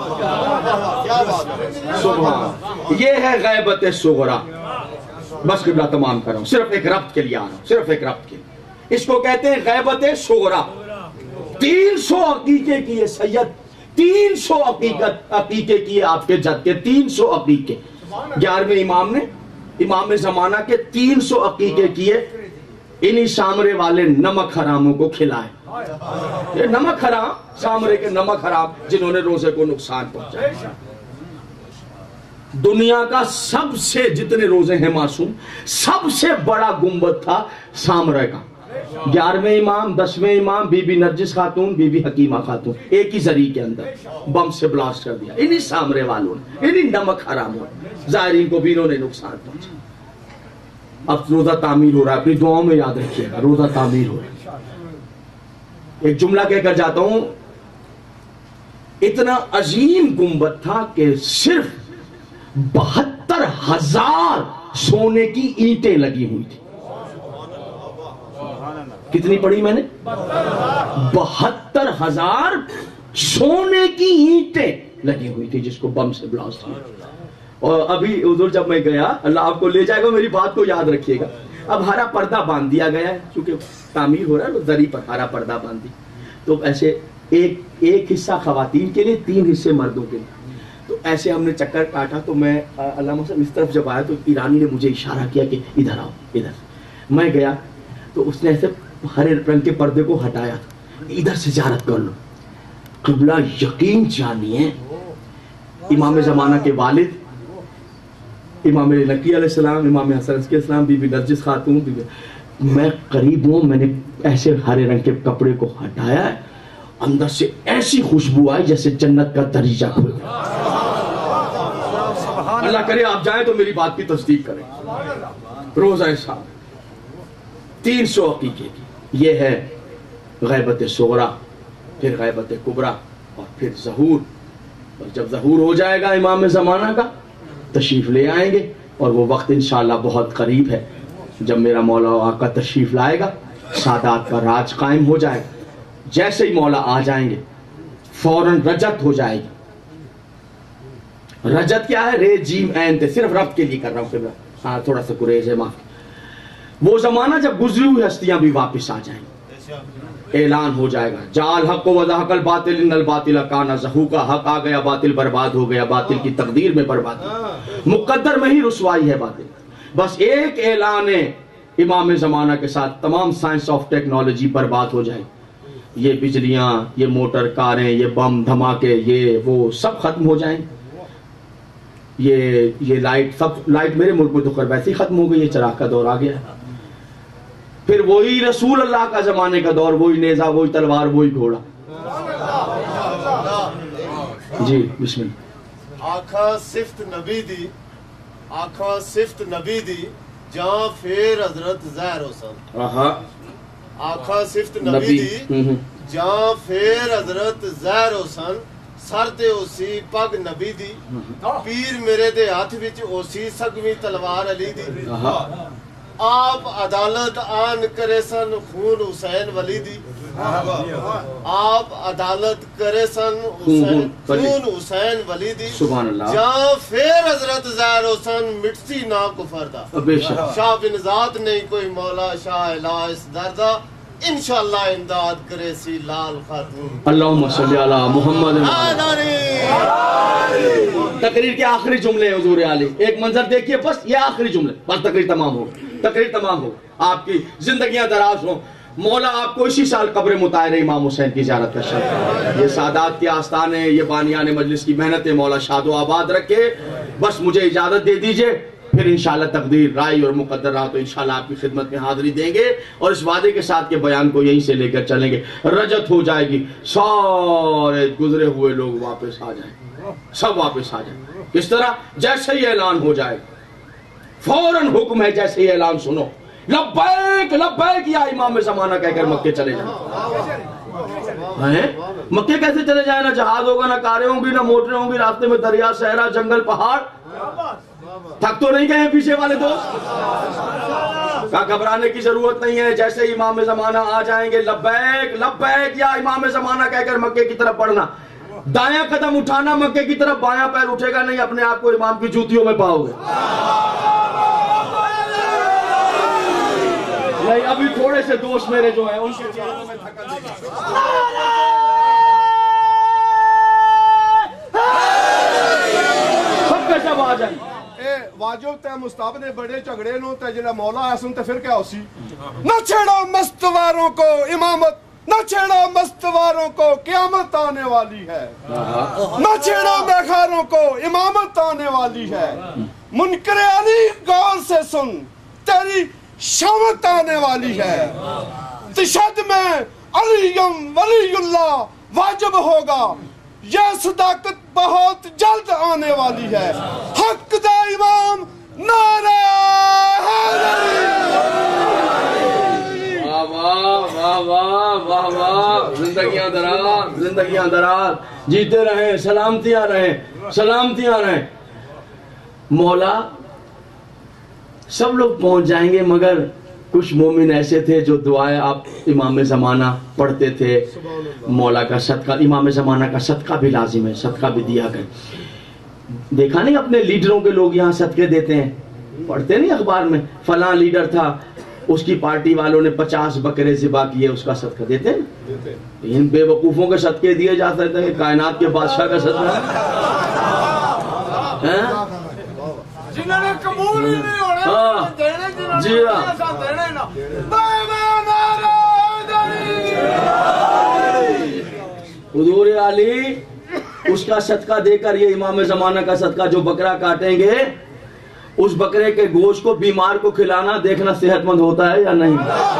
سبحان. یہ ہے غیبت صغرا. بس قبلہ تمام کر رہا ہوں, صرف ایک ربط کے لیے آ رہا ہوں, صرف ایک ربط کے لیے. اس کو کہتے ہیں غیبت صغرا. تین سو عقیقے کیے سید, تین سو عقیقت عقیقے کیے آپ کے جد کے, تین سو عقیقے. گیارہویں امام نے, امام زمانہ کے تین سو عقیقے کیے. انہی سامرے والے نمک حراموں کو کھلائے. یہ نمک حرام, سامرے کے نمک حرام جنہوں نے روزے کو نقصان پہنچایا. دنیا کا سب سے, جتنے روزے ہیں معصوم, سب سے بڑا گنبد تھا سامرے کا. گیارہویں امام, دسویں امام, بی بی نرجس خاتون, بی بی حکیمہ خاتون, ایک ہی ذریع کے اندر بم سے بلاسٹ کر دیا. انہی سامرے والوں نے, انہی نمک حراموں نے, زائرین کو بھی انہوں نے نقصان پہنچا. اب روزہ تعمیر ہو رہا ہے, اپنی دعاؤں میں یاد رکھیے گا, روزہ تعمیر ہو رہا ہے. ایک جملہ کہہ کر جاتا ہوں, اتنا عظیم گنبد تھا کہ صرف بہتر ہزار سونے کی اینٹیں لگی ہوئی تھی. کتنی پڑھی میں نے؟ بہتر ہزار سونے کی اینٹیں لگی ہوئی تھی جس کو بم سے بلاسٹ کیا. اور ابھی حضور جب میں گیا, اللہ آپ کو لے جائے گا, میری بات کو یاد رکھیے گا. اب ہرا پردہ باندھ دیا گیا ہے چونکہ تعمیر ہو رہا ہے, زری پر ہرا پردہ باندھ دی. تو ایسے ایک ایک حصہ خواتین کے لیے, تین حصے مردوں کے لیے. تو ایسے ہم نے چکر کاٹا. تو میں علامہ صاحب اس طرف جب آیا تو ایرانی نے مجھے اشارہ کیا کہ ادھر آؤ, ادھر. میں گیا تو اس نے ایسے ہرے رنگ کے پردے کو ہٹایا, ادھر سے زیارت کر لو. قبلہ یقین جانیے, امام زمانہ کے والد امام نقی علیہ السلام, امام حسن علیہ السلام, بی بی نرجس خاتون, بی بی, میں قریب ہوں, میں نے ایسے ہرے رنگ کے کپڑے کو ہٹایا ہے, اندر سے ایسی خوشبو آئی جیسے جنت کا دریچہ کھل گیا. اللہ کرے آپ جائیں تو میری بات کی تصدیق کریں. روزہ صاحب تین سو عقیقے کی. یہ ہے غیبت صغرا, پھر غیبت کبرا, اور پھر ظہور. اور جب ظہور ہو جائے گا امام زمانہ کا, تشریف لے آئیں گے. اور وہ وقت انشاءاللہ بہت قریب ہے جب میرا مولا آقا تشریف لائے گا, سادات کا راج قائم ہو جائے گا. جیسے ہی مولا آ جائیں گے فوراً رجت ہو جائے گی. رجت کیا ہے؟ رے جیم عین تے, صرف رب کے لیے کر رہا ہوں, ہاں تھوڑا سا گریز ہے, معاف. وہ زمانہ جب گزری ہوئی ہستیاں بھی واپس آ جائیں گی, اعلان ہو جائے گا, جال حق و زحق الباطل ان الباطل کان زحوقا. حق آ گیا, باطل برباد ہو گیا, باطل کی تقدیر میں بربادی, مقدر میں ہی رسوائی ہے باطل. بس ایک اعلان امام زمانہ کے ساتھ تمام سائنس آف ٹیکنالوجی برباد ہو جائے. یہ بجلیاں, یہ موٹر کاریں, یہ بم دھماکے, یہ وہ سب ختم ہو جائیں. یہ یہ لائٹ, سب لائٹ میرے ملک میں تو خیر ویسے ہی ختم ہو گئی, یہ چراغ کا دور آ گیا. फिर वही रसूल अल्लाह का जमाने का दौर, वही नेजा, वही तलवार, वही घोड़ा। जी बिस्मिल्लाह। आखा सिफ्त नबी दी, आखा सिफ्त नबी दी जहां फिर हजरत ज़हर हुसैन। आहा आखा सिफ्त नबी दी जहां फिर हजरत ज़हर हुसैन। सर ते ओसी पग नबी दी, पीर मेरे दे हाथ विच ओसी सगवी तलवार अली दी। आप अदालत आन करे सन खून हुसैन वली दी। आप अदालत करे सन हुसैन खून हुसैन वली दी। सुभान अल्लाह। जहां फिर हजरत ज़हर हुसैन मिटसी ना कुफर दा। शाह बिन ज़ात नहीं कोई मौला शाह इला इस दर्दा। इंशाअल्लाह इमदाद करे सी लाल खातून। अल्लाहुम्मा सल्ली अला मुहम्मद। तकरीर के आखिरी जुमले हैं हुजूर आली, एक मंजर देखिए बस, ये आखिरी जुमले, बस तकरीर तमाम हो, तकरीर तमाम हो, आपकी जिंदगियां दराज हो। मौला आपको इसी साल कब्र मुताहिर इमाम हुसैन की ज़ियारत का शर्फ, ये सादात के आस्थाने, ये बानियाने मजलिस की मेहनत मौला शादो आबाद रखे। बस मुझे इजाजत दे दीजिए, फिर इंशाल्लाह तकदीर राय और मुकद्दर रहा तो इंशाल्लाह आपकी खिदमत में हाजिरी देंगे और इस वादे के साथ के बयान को यहीं से लेकर चलेंगे। रजत हो जाएगी, सारे गुजरे हुए लोग वापस आ जाएं, सब वापस आ जाएं। किस तरह? जैसे ही ऐलान हो जाए फौरन हुक्म है, जैसे ही ऐलान सुनो लब्बैक लब्बैक या इमाम ज़माना कहकर मक्के चले जाए। हैं? मक्के कैसे चले जाए? ना जहाज होगा, ना कारें होंगी, ना मोटरें होंगी, रास्ते में दरिया, सहरा, जंगल, पहाड़। थक तो नहीं गए पीछे वाले दोस्त? का घबराने की जरूरत नहीं है, जैसे इमाम ज़माना आ जाएंगे लब्बैक लब्बैक या इमाम ज़माना कहकर मक्के की तरफ बढ़ना। दायां कदम उठाना मक्के की तरफ, बायां पैर उठेगा नहीं, अपने आप को इमाम की जूतियों में पाओगे। नहीं, अभी थोड़े से दोस्त मेरे जो है उनके चेहरों में थका सबके सब आ जाए। वाजिब ते मुस्ताब ने बड़े झगड़े नो ते जिला मौला आया सुन ते फिर क्या होसी? न छेड़ो मस्तवारों को इमामत, न छेड़ो मस्तवारों को क़यामत आने वाली है। न छेड़ो बेखारों को इमामत आने वाली है। मुनकर अली गौर से सुन, तेरी शामत आने वाली है। तिशद में अलीयम वलीउल्लाह वाजिब होगा, यह सदाकत बहुत जल्द आने वाली है। हक दा इमाम नारे वाह वाह वाह वाह वाह। जिंदगियां दराज, जिंदगियां दराज, जीते रहे, सलामतियां रहे, सलामतियां रहे। मौला सब लोग पहुंच जाएंगे, मगर कुछ मोमिन ऐसे थे जो दुआएं आप इमाम ज़माना पढ़ते थे। मौला का सदका, इमाम ज़माना का सदका भी लाजिम है, सदका भी दिया करें। देखा नहीं अपने लीडरों के लोग यहाँ सदके देते हैं, पढ़ते नहीं अखबार में, फलां लीडर था, उसकी पार्टी वालों ने पचास बकरे ज़िबा किए, उसका सदका देते हैं। इन बेवकूफों के सदके दिए जा सकते हैं, कायनात के बादशाह का सदका है। जिन्होंने कबूल ही नहीं होना, हाँ। देने जिन्होंने जी हाँ। देने ना। हुजूर आली उसका सदका देकर, ये इमाम ज़माना का सदका, जो बकरा काटेंगे उस बकरे के गोश्त को बीमार को खिलाना, देखना सेहतमंद होता है या नहीं।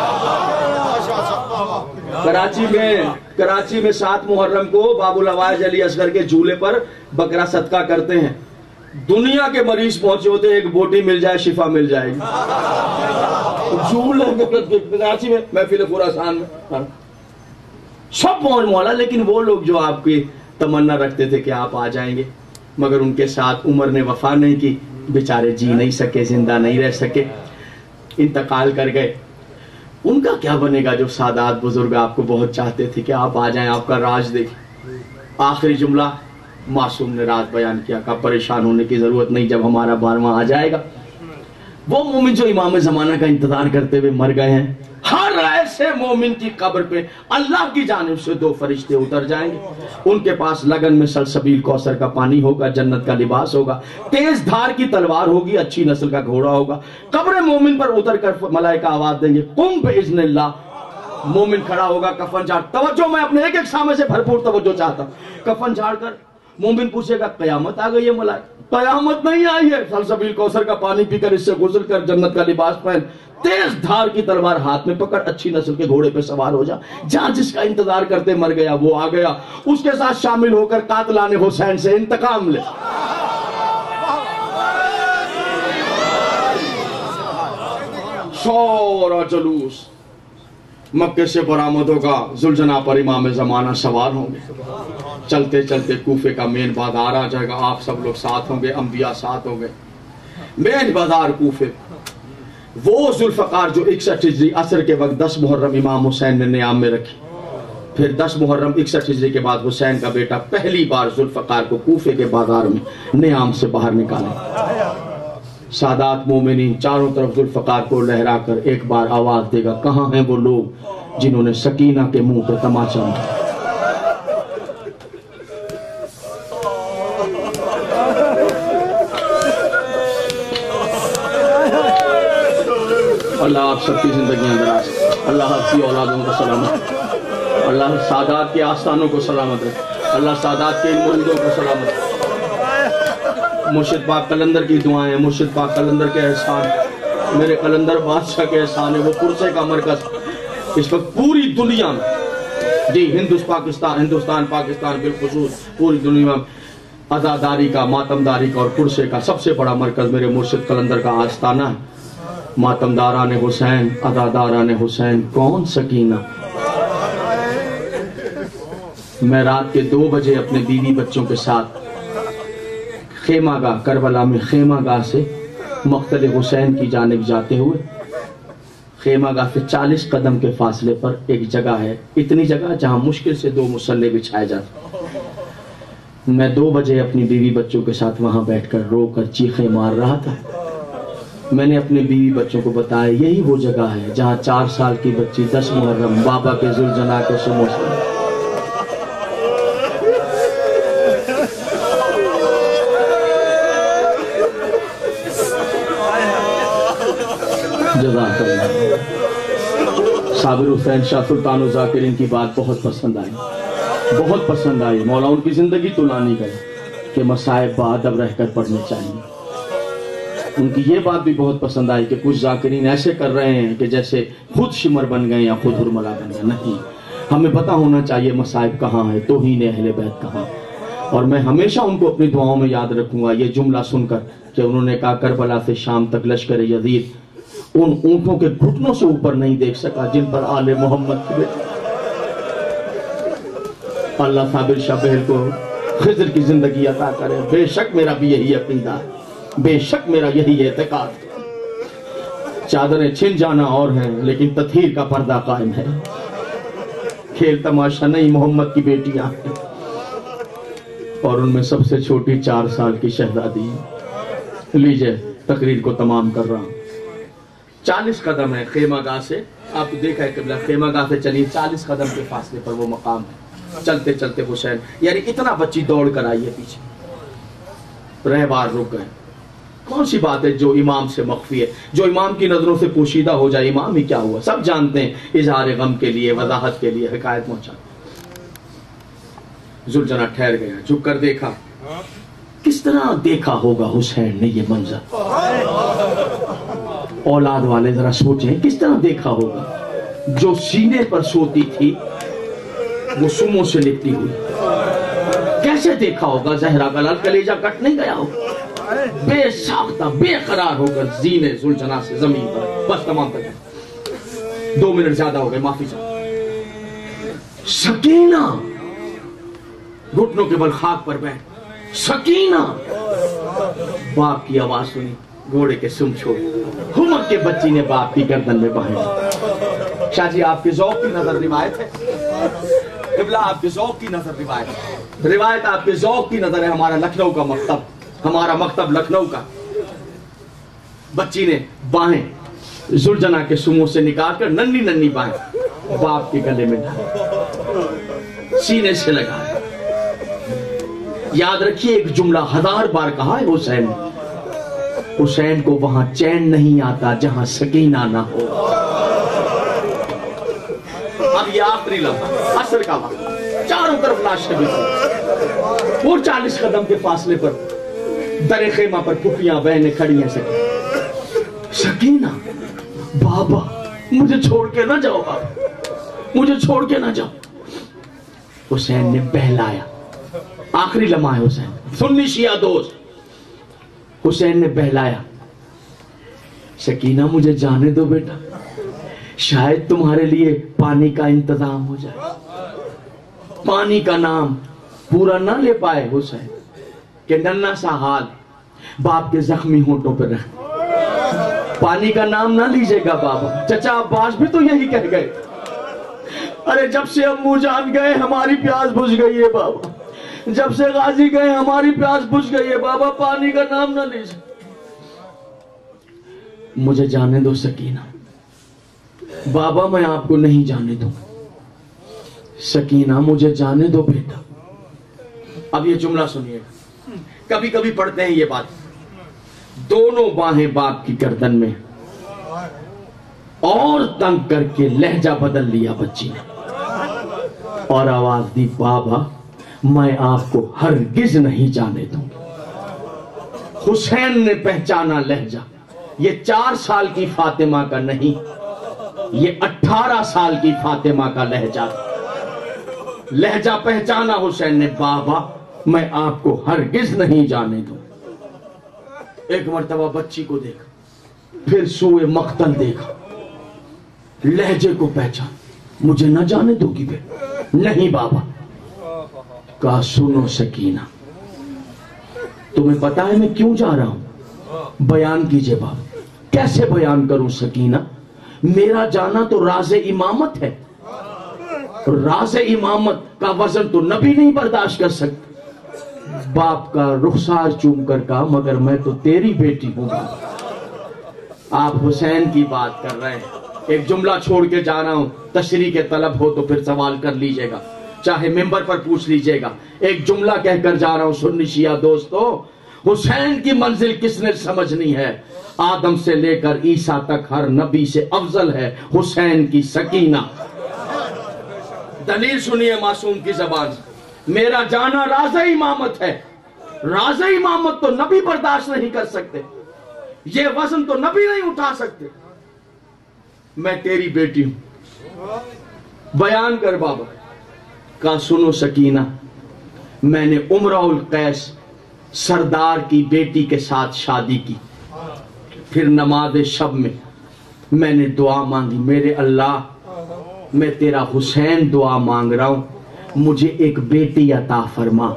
कराची में कराची में सात मुहर्रम को बाबुल अवाइज अली असगर के झूले पर बकरा सदका करते हैं। दुनिया के मरीज पहुंचे होते हैं, एक बोटी मिल जाए शिफा मिल जाएगी। कराची में महफिल खुरासान में सब पहुंच मौला, लेकिन वो लोग जो आपकी तमन्ना रखते थे कि आप आ जाएंगे, मगर उनके साथ उम्र ने वफा नहीं की, बेचारे जी नहीं सके, जिंदा नहीं रह सके, इंतकाल कर गए। उनका क्या बनेगा जो सादात बुजुर्ग आपको बहुत चाहते थे कि आप आ जाएं, आपका राज देखें। आखिरी जुमला मासूम ने रात बयान किया, कहा परेशान होने की जरूरत नहीं, जब हमारा बारवां आ जाएगा। वो मोमिन जो इमाम ज़माना का इंतजार करते हुए मर गए हैं, हर ऐसे मोमिन की कब्र पे अल्लाह की जानिब से दो फरिश्ते उतर जाएंगे। उनके पास लगन में सलसबील कौसर का पानी होगा, जन्नत का लिबास होगा, तेज धार की तलवार होगी, अच्छी नस्ल का घोड़ा होगा। कब्र मोमिन पर उतर कर मलाइका आवाज देंगे, कुम बिइज़्निल्लाह। मोमिन खड़ा होगा, कफन झाड़, तवज्जो, मैं अपने एक एक सामे से भरपूर तवज्जो चाहता हूं। कफन झाड़ कर मोमिन पूछेगा, कयामत आ गई है मलाइका? कयामत नहीं आई है। सलसबील कौसर का पानी पीकर इससे गुजर कर जन्नत का लिबास पहन, तेज धार की तलवार हाथ में पकड़ अच्छी नस्ल के घोड़े पे सवार हो जा। जहां जिसका इंतजार करते मर गया वो आ गया, उसके साथ शामिल होकर कातलाने हुसैन से इंतकाम ले। शोर और जुलूस मक्के से बरामद होगा, जुलझना पर इमाम ज़माना सवार होंगे। चलते चलते कूफे का मेन बाजार आ जाएगा, आप सब लोग साथ होंगे, अंबिया साथ होंगे। मेन बाजार कूफे, वो जुल्फकार जो इकसठ हिजरी असर के वक्त दस मुहर्रम इमाम हुसैन ने नियाम में रखी। फिर दस मुहर्रम इकसठ हिजरी के बाद हुसैन का बेटा पहली बार जुल्फकार को कूफे के बाजार में नियाम से बाहर निकाले। सादात मोमिनीन चारों तरफ जुल्फकार को लहरा कर एक बार आवाज देगा, कहां हैं वो लोग जिन्होंने सकीना के मुंह पे तमाचा मारा। अल्लाह आप सबकी जिंदगियां दराज, अल्लाह आपकी औलादों को सलामत, अल्लाह सादात के आस्थानों को सलामत रखे, अल्लाह सादात के इन मुरीदों को सलामत रखे। मुर्शिद पाक कलंदर की दुआएं, मुर्शिद पाक कलंदर के एहसान, मेरे कलंदर बादशाह के एहसान है। वो पुरसे का मरकज इस वक्त पूरी दुनिया में, जी हिंदुस्तान पाकिस्तान हिंदुस्तान पाकिस्तान बिलखुसूस पूरी दुनिया में अज़ादारी का, मातमदारी का और पुरसे का सबसे बड़ा मरकज मेरे मुर्शिद कलंदर का आस्ताना है। मातमदारान हुसैन, अज़ादारान हुसैन, कौन सकीना। मैं रात के दो बजे अपने बीवी बच्चों के साथ खेमागाह, करबला में खेमागाह से मक्तल हुसैन की जानिब जाते हुए, खेमागाह से चालीस कदम के फासले पर एक जगह है, इतनी जगह जहां मुश्किल से दो मुसल्ले बिछाए जाते। मैं दो बजे अपनी बीवी बच्चों के साथ वहां बैठकर रोकर चीखें मार रहा था। मैंने अपने बीवी बच्चों को बताया, यही वो जगह है जहां चार साल की बच्ची दस मुहर्रम बाबा के जुलझना के समोसे साबिर हुसैन शाह सुल्तान ज़ाकिरीन की बात बहुत पसंद आई, बहुत पसंद आई। मौला उनकी जिंदगी तुलानी गई कि मसाइब बाअदब रहकर पढ़ने चाहिए। उनकी ये बात भी बहुत पसंद आई कि कुछ ज़ाकिरीन ऐसे कर रहे हैं कि जैसे खुद शिमर बन गए या खुद हुरमला बन गए। नहीं, हमें पता होना चाहिए मसाइब कहाँ है, तौहीन अहले बैत कहाँ। और मैं हमेशा उनको अपनी दुआओं में याद रखूंगा ये जुमला सुनकर कि उन्होंने कहा, करबला से शाम तक लश्कर यजीद उन ऊंटों के घुटनों से ऊपर नहीं देख सका जिन पर आले मोहम्मद थे। अल्लाह साबिर शाह बहल को खिज़र की जिंदगी अता करे। बेशक मेरा भी यही अकीदा है, बेशक मेरा यही एतकाद। चादरें छिन जाना और है लेकिन तथहीर का पर्दा कायम है। खेल तमाशा नहीं, मोहम्मद की बेटियां हैं और उनमें सबसे छोटी चार साल की शहजादी है। लीजिए तकरीर को तमाम कर रहा हूं। चालीस कदम है खेमागाह से, आपको देखा है किबला, खेमागाह से चलिए चालीस कदम के फासले पर वो मकाम है। चलते चलते हुसैन, यानी इतना बच्ची दौड़ कर आई है पीछे। रहबार रुक गए। कौन सी बात है जो इमाम से मख्फी है, जो इमाम की नजरों से पोशीदा हो जाए। इमाम ही क्या हुआ, सब जानते हैं। इजहार गम के लिए, वजाहत के लिए हिकायत पहुंचा। जुलझना ठहर गया, झुक कर देखा। किस तरह देखा होगा हुसैन ने ये मंजर। औलाद वाले जरा सोचें किस तरह देखा होगा। जो सीने पर सोती थी वो सुमों से लिपटी हुई, कैसे देखा होगा। जहरा का लाल कलेजा कट नहीं गया होगा। बेसाख्ता बेकरार होकर जीने जुलझना से जमीन पर। बस तमाम कर दो मिनट ज्यादा हो गए, माफी चाहता। सकीना घुटनों के बल खाक पर बैठ। सकीना, बाप की आवाज सुनी, घोड़े के सुम छोड़। हुमक के बच्ची ने बाप की गर्दन में बांध। शाह जी आपके ज़ौक़ की नजर रिवायत है, क़िबला आपके ज़ौक़ की नजर रिवायत है, रिवायत आपके ज़ौक़ की नजर है। हमारा लखनऊ का मकतब, हमारा मकतब लखनऊ का। बच्ची ने बाहें जुलझना के सुमों से निकाल कर नन्ही नन्ही बाहें बाप के गले में डाली, सीने से लगाया। याद रखिए एक जुमला हजार बार कहा है हुसैन ने, हुसैन को वहां चैन नहीं आता जहां सकीना ना हो। अब ये आखिरी लम्हा, असर का वक्त, चारों तरफ लाशें बिखरी। और चालीस कदम के फासले पर در خیمہ پر پھوپھیاں بہنیں کھڑی ہیں سکینہ سکینہ بابا مجھے چھوڑ کے نہ جاؤ بابا مجھے چھوڑ کے نہ جاؤ حسین نے بہلایا آخری لمحہ ہے حسین سنی شیعہ دوست حسین نے بہلایا سکینہ مجھے جانے دو بیٹا شاید تمہارے لیے پانی کا انتظام ہو جائے پانی کا نام پورا نہ لے پائے حسین کہ ننھا سا حال باپ کے زخمی ہونٹوں پر رکھ پانی کا نام نہ لیجئے گا بابا چچا عباس بھی تو یہی کہہ گئے ارے جب سے امو جان گئے ہماری پیاس بجھ گئی ہے بابا جب سے غازی گئے ہماری پیاس بجھ گئی ہے بابا پانی کا نام نہ لیجئے مجھے جانے دو سکینہ بابا میں آپ کو نہیں جانے دوں سکینہ مجھے جانے دو بیٹا اب یہ جملہ سنیے کبھی کبھی پڑھتے ہیں یہ بات دونوں باہیں باپ کی گردن میں اور تنگ کر کے لہجہ بدل لیا بچی نے اور آواز دی بابا میں آپ کو ہرگز نہیں جانے دوں حسین نے پہچانا لہجہ یہ چار سال کی فاطمہ کا نہیں یہ اٹھارہ سال کی فاطمہ کا لہجہ لہجہ پہچانا حسین نے بابا میں آپ کو ہرگز نہیں جانے دوں ایک مرتبہ بچی کو دیکھا پھر سوئے مقتل دیکھا لہجے کو پہچان مجھے نہ جانے دو گی بے نہیں بابا کہا سنو سکینہ تمہیں پتا ہے میں کیوں جا رہا ہوں بیان کیجئے بابا کیسے بیان کروں سکینہ میرا جانا تو راز امامت ہے راز امامت کا وزن تو نبی نہیں برداشت کر سکتے باپ کا رخسار چوم کر کہا مگر میں تو تیری بیٹی ہوں آپ حسین کی بات کر رہے ہیں ایک جملہ چھوڑ کے جا رہا ہوں تشریح کے طلب ہو تو پھر سوال کر لیجئے گا چاہے ممبر پر پوچھ لیجئے گا ایک جملہ کہہ کر جا رہا ہوں سنی شیعہ دوستو حسین کی منزل کس نے سمجھنی ہے آدم سے لے کر عیسیٰ تک ہر نبی سے افضل ہے حسین کی سکینہ دلیل سنیے معصوم کی زبان میرا جانا راز امامت ہے راز امامت تو نبی برداشت نہیں کر سکتے یہ وزن تو نبی نہیں اٹھا سکتے میں تیری بیٹی ہوں بیان کر بابا کہا سنو سکینہ میں نے عمرہ القیس سردار کی بیٹی کے ساتھ شادی کی پھر نماز شب میں میں نے دعا مانگی میرے اللہ میں تیرا حسین دعا مانگ رہا ہوں مجھے ایک بیٹی عطا فرما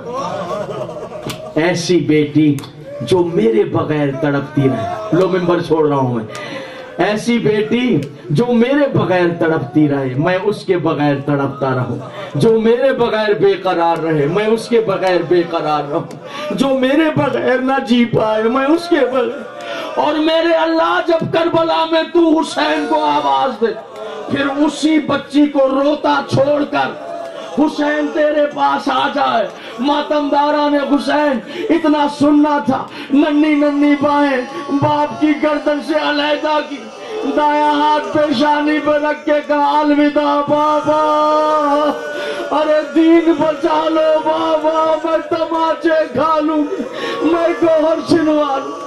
ایسی بیٹی جو میرے بغیر تڑپتی رہے لو ممبر چھوڑ رہا ہوں میں ایسی بیٹی جو میرے بغیر تڑپتی رہے میں اس کے بغیر تڑپتا رہوں جو میرے بغیر بے قرار رہے میں اس کے بغیر بے قرار رہوں جو میرے بغیر نہ جی پائے میں اس کے بغیر اور میرے اللہ جب کربلا میں تو حسین کو آواز دے پھر اسی بچی کو روتا چھوڑ کر حسین تیرے پاس آ جائے ماتمدارہ نے حسین اتنا سننا تھا ننی ننی بائیں باپ کی گردن سے علیحدہ کی دایاں ہاتھ پیشانی پہ رکھ کے کہا الوداع بابا ارے دین بچا لو بابا میں تماچے کھا لوں میں گوہر چھنوا لوں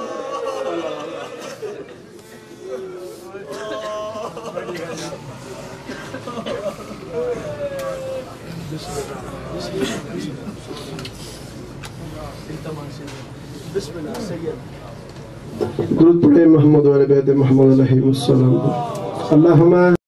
درود پڑھے محمد و آل بیت محمد علیہ السلام اللہم